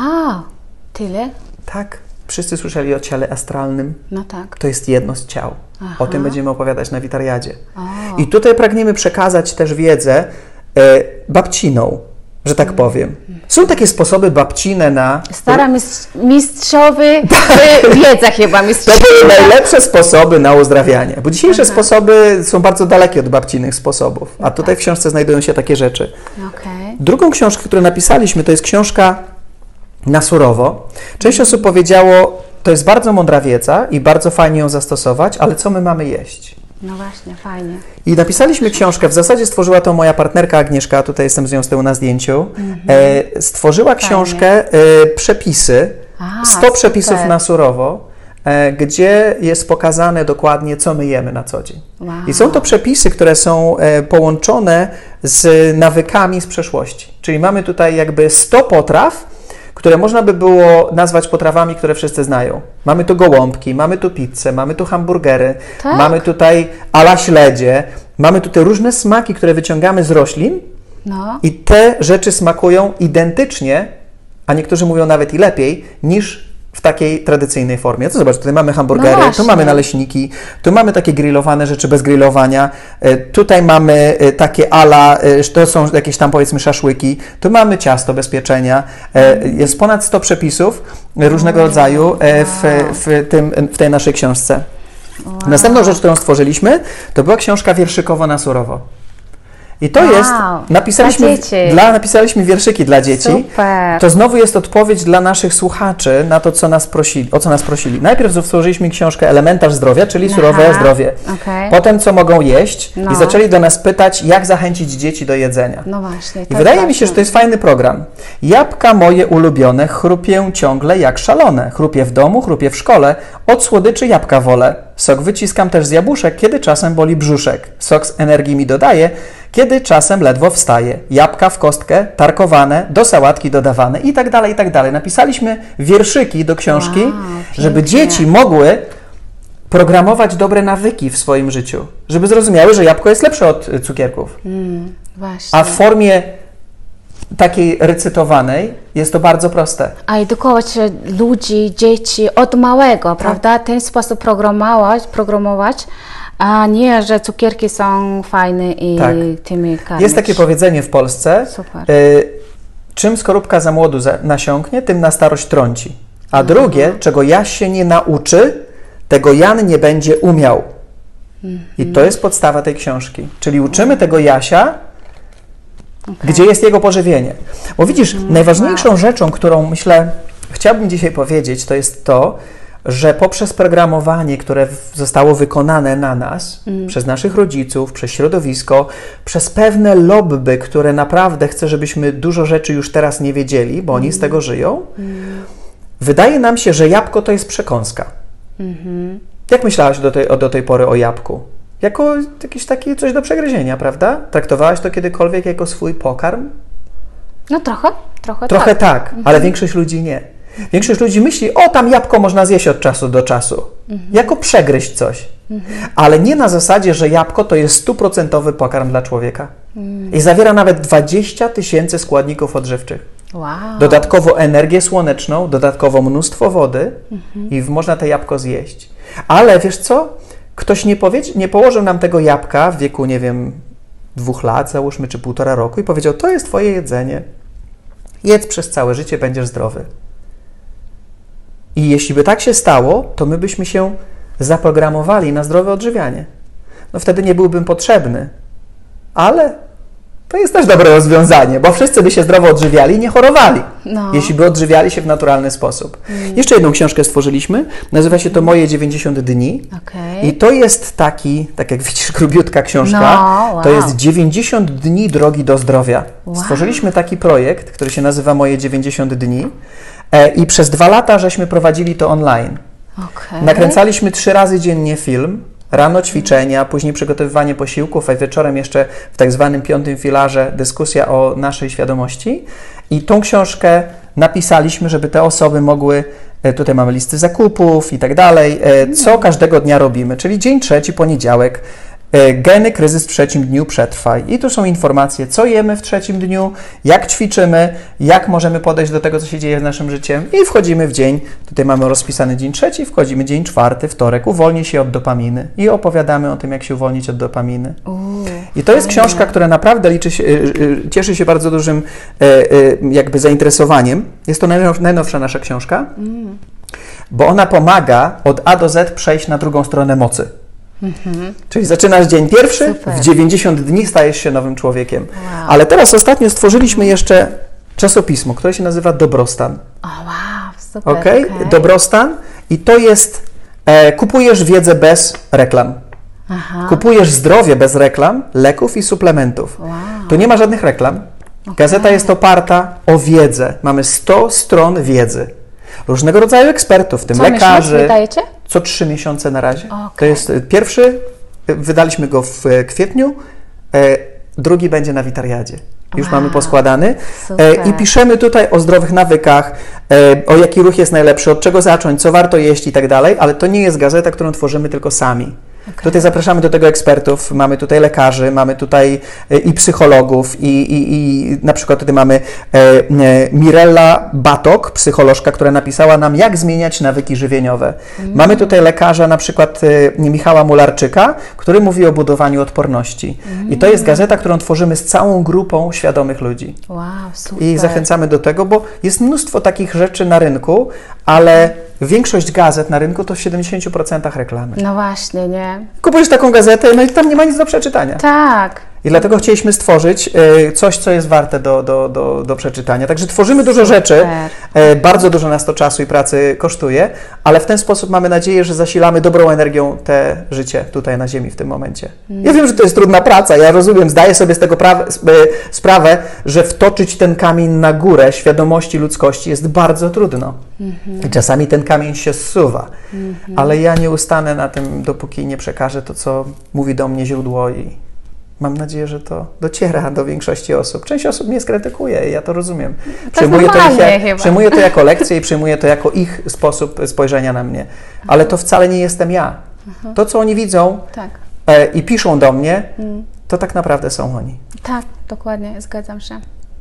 tyle?
Tak. Wszyscy słyszeli o ciele astralnym?
No tak.
To jest jedno z ciał. Aha. O tym będziemy opowiadać na Witariadzie.
O.
I tutaj pragniemy przekazać też wiedzę e, babciną, że tak powiem. Są takie sposoby babcine na...
Stara mistrz, mistrzowy wiedza chyba. Mistrzowy.
To były najlepsze sposoby na uzdrawianie, bo dzisiejsze Aha. sposoby są bardzo dalekie od babcinych sposobów, a tutaj w książce znajdują się takie rzeczy.
Okay.
Drugą książkę, którą napisaliśmy, to jest książka Na surowo. Część osób powiedziało, to jest bardzo mądra wiedza i bardzo fajnie ją zastosować, ale co my mamy jeść?
No właśnie, fajnie.
I napisaliśmy książkę, w zasadzie stworzyła to moja partnerka Agnieszka, tutaj jestem z nią z tyłu na zdjęciu, mm-hmm. e, stworzyła fajnie. książkę e, przepisy, A, sto przepisów na surowo, e, gdzie jest pokazane dokładnie, co my jemy na co dzień. Wow. I są to przepisy, które są e, połączone z nawykami z przeszłości. Czyli mamy tutaj jakby sto potraw, które można by było nazwać potrawami, które wszyscy znają. Mamy tu gołąbki, mamy tu pizzę, mamy tu hamburgery, tak? Mamy tutaj ala śledzie, mamy tutaj różne smaki, które wyciągamy z roślin no. i te rzeczy smakują identycznie, a niektórzy mówią nawet i lepiej, niż w takiej tradycyjnej formie. To zobacz, tutaj mamy hamburgery, no tu mamy naleśniki, tu mamy takie grillowane rzeczy bez grillowania, tutaj mamy takie ala, to są jakieś tam powiedzmy szaszłyki, tu mamy ciasto bez pieczenia. Jest ponad sto przepisów różnego rodzaju w, w, tym, w tej naszej książce. Wow. Następną rzecz, którą stworzyliśmy, to była książka wierszykowo na surowo. I to wow, jest, napisaliśmy dla, dla, napisaliśmy wierszyki dla dzieci.
Super.
To znowu jest odpowiedź dla naszych słuchaczy na to, co nas prosili, o co nas prosili. Najpierw stworzyliśmy książkę Elementarz zdrowia, czyli Aha, surowe zdrowie.
Okay.
Potem, co mogą jeść no. i zaczęli do nas pytać, jak zachęcić dzieci do jedzenia.
No właśnie.
I wydaje mi się, że to jest fajny program. Jabłka moje ulubione, chrupię ciągle jak szalone. Chrupię w domu, chrupię w szkole, od słodyczy jabłka wolę. Sok wyciskam też z jabłuszek, kiedy czasem boli brzuszek. Sok z energii mi dodaje, kiedy czasem ledwo wstaje. Jabłka w kostkę, tarkowane, do sałatki dodawane i tak dalej, i tak dalej. Napisaliśmy wierszyki do książki, wow, żeby dzieci mogły programować dobre nawyki w swoim życiu. Żeby zrozumiały, że jabłko jest lepsze od cukierków.
Mm, właśnie.
A w formie takiej recytowanej jest to bardzo proste.
A edukować ludzi, dzieci od małego, tak. prawda? Ten sposób programować, programować, a nie, że cukierki są fajne i tak. tymi karmić.
Jest takie powiedzenie w Polsce,
Super.
Y, czym skorupka za młodu za, nasiąknie, tym na starość trąci. A mhm. drugie, czego Jaś się nie nauczy, tego Jan nie będzie umiał. Mhm. I to jest podstawa tej książki. Czyli uczymy tego Jasia, okay. gdzie jest jego pożywienie. Bo widzisz, mhm. najważniejszą wow. rzeczą, którą myślę, chciałbym dzisiaj powiedzieć, to jest to, że poprzez programowanie, które zostało wykonane na nas, mm. przez naszych rodziców, przez środowisko, przez pewne lobby, które naprawdę chce, żebyśmy dużo rzeczy już teraz nie wiedzieli, bo oni mm. z tego żyją, mm. wydaje nam się, że jabłko to jest przekąska. Mm-hmm. Jak myślałaś do tej, do tej pory o jabłku? Jako jakieś takie coś do przegryzienia, prawda? Traktowałaś to kiedykolwiek jako swój pokarm?
No trochę, trochę,
trochę
tak.
tak, ale mm-hmm. większość ludzi nie. Większość ludzi myśli, o tam jabłko można zjeść od czasu do czasu, mhm. jako przegryźć coś, mhm. ale nie na zasadzie, że jabłko to jest stuprocentowy pokarm dla człowieka mhm. i zawiera nawet dwadzieścia tysięcy składników odżywczych.
Wow.
Dodatkowo energię słoneczną, dodatkowo mnóstwo wody mhm. i można te jabłko zjeść. Ale wiesz co? Ktoś nie, powie, nie położył nam tego jabłka w wieku, nie wiem, dwóch lat, załóżmy, czy półtora roku i powiedział, to jest twoje jedzenie. Jedz przez całe życie, będziesz zdrowy. I jeśli by tak się stało, to my byśmy się zaprogramowali na zdrowe odżywianie. no wtedy nie byłbym potrzebny. Ale to jest też dobre rozwiązanie, bo wszyscy by się zdrowo odżywiali i nie chorowali, no. jeśli by odżywiali się w naturalny sposób. Mm. Jeszcze jedną książkę stworzyliśmy, nazywa się to Moje dziewięćdziesiąt dni.
Okay.
I to jest taki, tak jak widzisz, grubiutka książka,
no, wow.
to jest dziewięćdziesiąt dni drogi do zdrowia. Wow. Stworzyliśmy taki projekt, który się nazywa Moje dziewięćdziesiąt dni e, i przez dwa lata żeśmy prowadzili to online.
Okay.
Nakręcaliśmy trzy razy dziennie film. Rano ćwiczenia, później przygotowywanie posiłków, a wieczorem jeszcze w tak zwanym piątym filarze dyskusja o naszej świadomości. I tą książkę napisaliśmy, żeby te osoby mogły, tutaj mamy listy zakupów i tak dalej, co każdego dnia robimy, czyli dzień trzeci, poniedziałek, geny, kryzys w trzecim dniu, przetrwaj. I tu są informacje, co jemy w trzecim dniu, jak ćwiczymy, jak możemy podejść do tego, co się dzieje w naszym życiem i wchodzimy w dzień, tutaj mamy rozpisany dzień trzeci, wchodzimy dzień czwarty, wtorek, uwolnij się od dopaminy i opowiadamy o tym, jak się uwolnić od dopaminy. Uuu, I to jest książka, która naprawdę liczy się, cieszy się bardzo dużym jakby zainteresowaniem. Jest to najnowsza nasza książka, mm. bo ona pomaga od A do Z przejść na drugą stronę mocy. Mhm. Czyli zaczynasz dzień pierwszy, super. W dziewięćdziesiąt dni stajesz się nowym człowiekiem. Wow. Ale teraz ostatnio stworzyliśmy jeszcze czasopismo, które się nazywa Dobrostan.
O, wow, super.
Okay? Okay. Dobrostan i to jest, e, kupujesz wiedzę bez reklam. Aha. Kupujesz zdrowie bez reklam, leków i suplementów. Wow. Tu nie ma żadnych reklam. Okay. Gazeta jest oparta o wiedzę. Mamy sto stron wiedzy. Różnego rodzaju ekspertów, w tym
Co
lekarzy.
Wydajecie?
Co trzy miesiące na razie.
Okay.
To jest pierwszy, wydaliśmy go w kwietniu, e, drugi będzie na Witariadzie. Już wow. mamy poskładany. E, I piszemy tutaj o zdrowych nawykach, e, o jaki ruch jest najlepszy, od czego zacząć, co warto jeść i tak dalej, ale to nie jest gazeta, którą tworzymy tylko sami. Okay. Tutaj zapraszamy do tego ekspertów, mamy tutaj lekarzy, mamy tutaj e, i psychologów i, i, i na przykład tutaj mamy e, e, Mirella Batok, psycholożka, która napisała nam, jak zmieniać nawyki żywieniowe. Mm. Mamy tutaj lekarza, na przykład e, Michała Mularczyka, który mówi o budowaniu odporności. Mm. I to jest gazeta, którą tworzymy z całą grupą świadomych ludzi.
Wow, super.
I zachęcamy do tego, bo jest mnóstwo takich rzeczy na rynku, ale większość gazet na rynku to w siedemdziesięciu procentach reklamy.
No właśnie, nie?
Kupujesz taką gazetę, no i tam nie ma nic do przeczytania.
Tak.
I dlatego chcieliśmy stworzyć y, coś, co jest warte do, do, do, do przeczytania. Także tworzymy dużo
Super.
rzeczy, y, bardzo dużo nas to czasu i pracy kosztuje, ale w ten sposób mamy nadzieję, że zasilamy dobrą energią te życie tutaj na ziemi w tym momencie. Mm. Ja wiem, że to jest trudna praca, ja rozumiem, zdaję sobie z tego pra- sprawę, że wtoczyć ten kamień na górę świadomości ludzkości jest bardzo trudno. Mm-hmm. I czasami ten kamień się zsuwa, mm-hmm. ale ja nie ustanę na tym, dopóki nie przekażę to, co mówi do mnie źródło i mam nadzieję, że to dociera do większości osób. Część osób mnie skrytykuje i ja to rozumiem. Przyjmuję to, ich, przyjmuję to jako lekcję i przyjmuję to jako ich sposób spojrzenia na mnie. Ale to wcale nie jestem ja. To, co oni widzą
tak.
e, i piszą do mnie, to tak naprawdę są oni.
Tak, dokładnie, zgadzam się.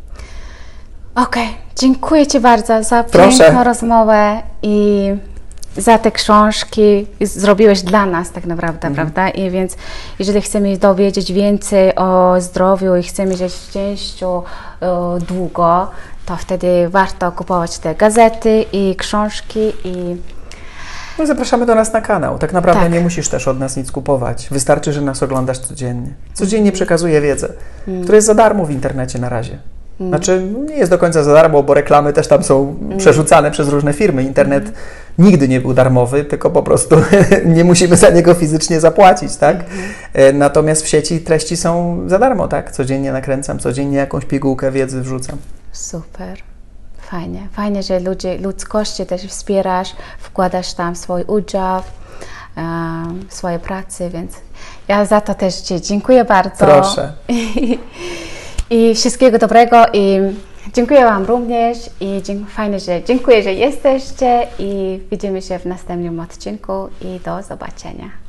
Okej, okay. Dziękuję Ci bardzo za
Proszę.
piękną rozmowę i za te książki zrobiłeś dla nas tak naprawdę, mm. prawda? I więc jeżeli chcemy dowiedzieć więcej o zdrowiu i chcemy żyć w szczęściu e, długo, to wtedy warto kupować te gazety i książki i
no, zapraszamy do nas na kanał. Tak naprawdę
tak.
nie musisz też od nas nic kupować. Wystarczy, że nas oglądasz codziennie. Codziennie przekazuję wiedzę, mm. która jest za darmo w internecie na razie. Mm. Znaczy, nie jest do końca za darmo, bo reklamy też tam są mm. przerzucane przez różne firmy. Internet mm. nigdy nie był darmowy, tylko po prostu nie musimy za niego fizycznie zapłacić, tak? Mm. Natomiast w sieci treści są za darmo, tak? Codziennie nakręcam, codziennie jakąś pigułkę wiedzy wrzucam.
Super. Fajnie. Fajnie, że ludzi, ludzkości też wspierasz, wkładasz tam swój udział, um, swoje pracy, więc ja za to też Ci dziękuję bardzo.
Proszę.
I wszystkiego dobrego i dziękuję Wam również i fajnie, że dziękuję, że jesteście i widzimy się w następnym odcinku i do zobaczenia.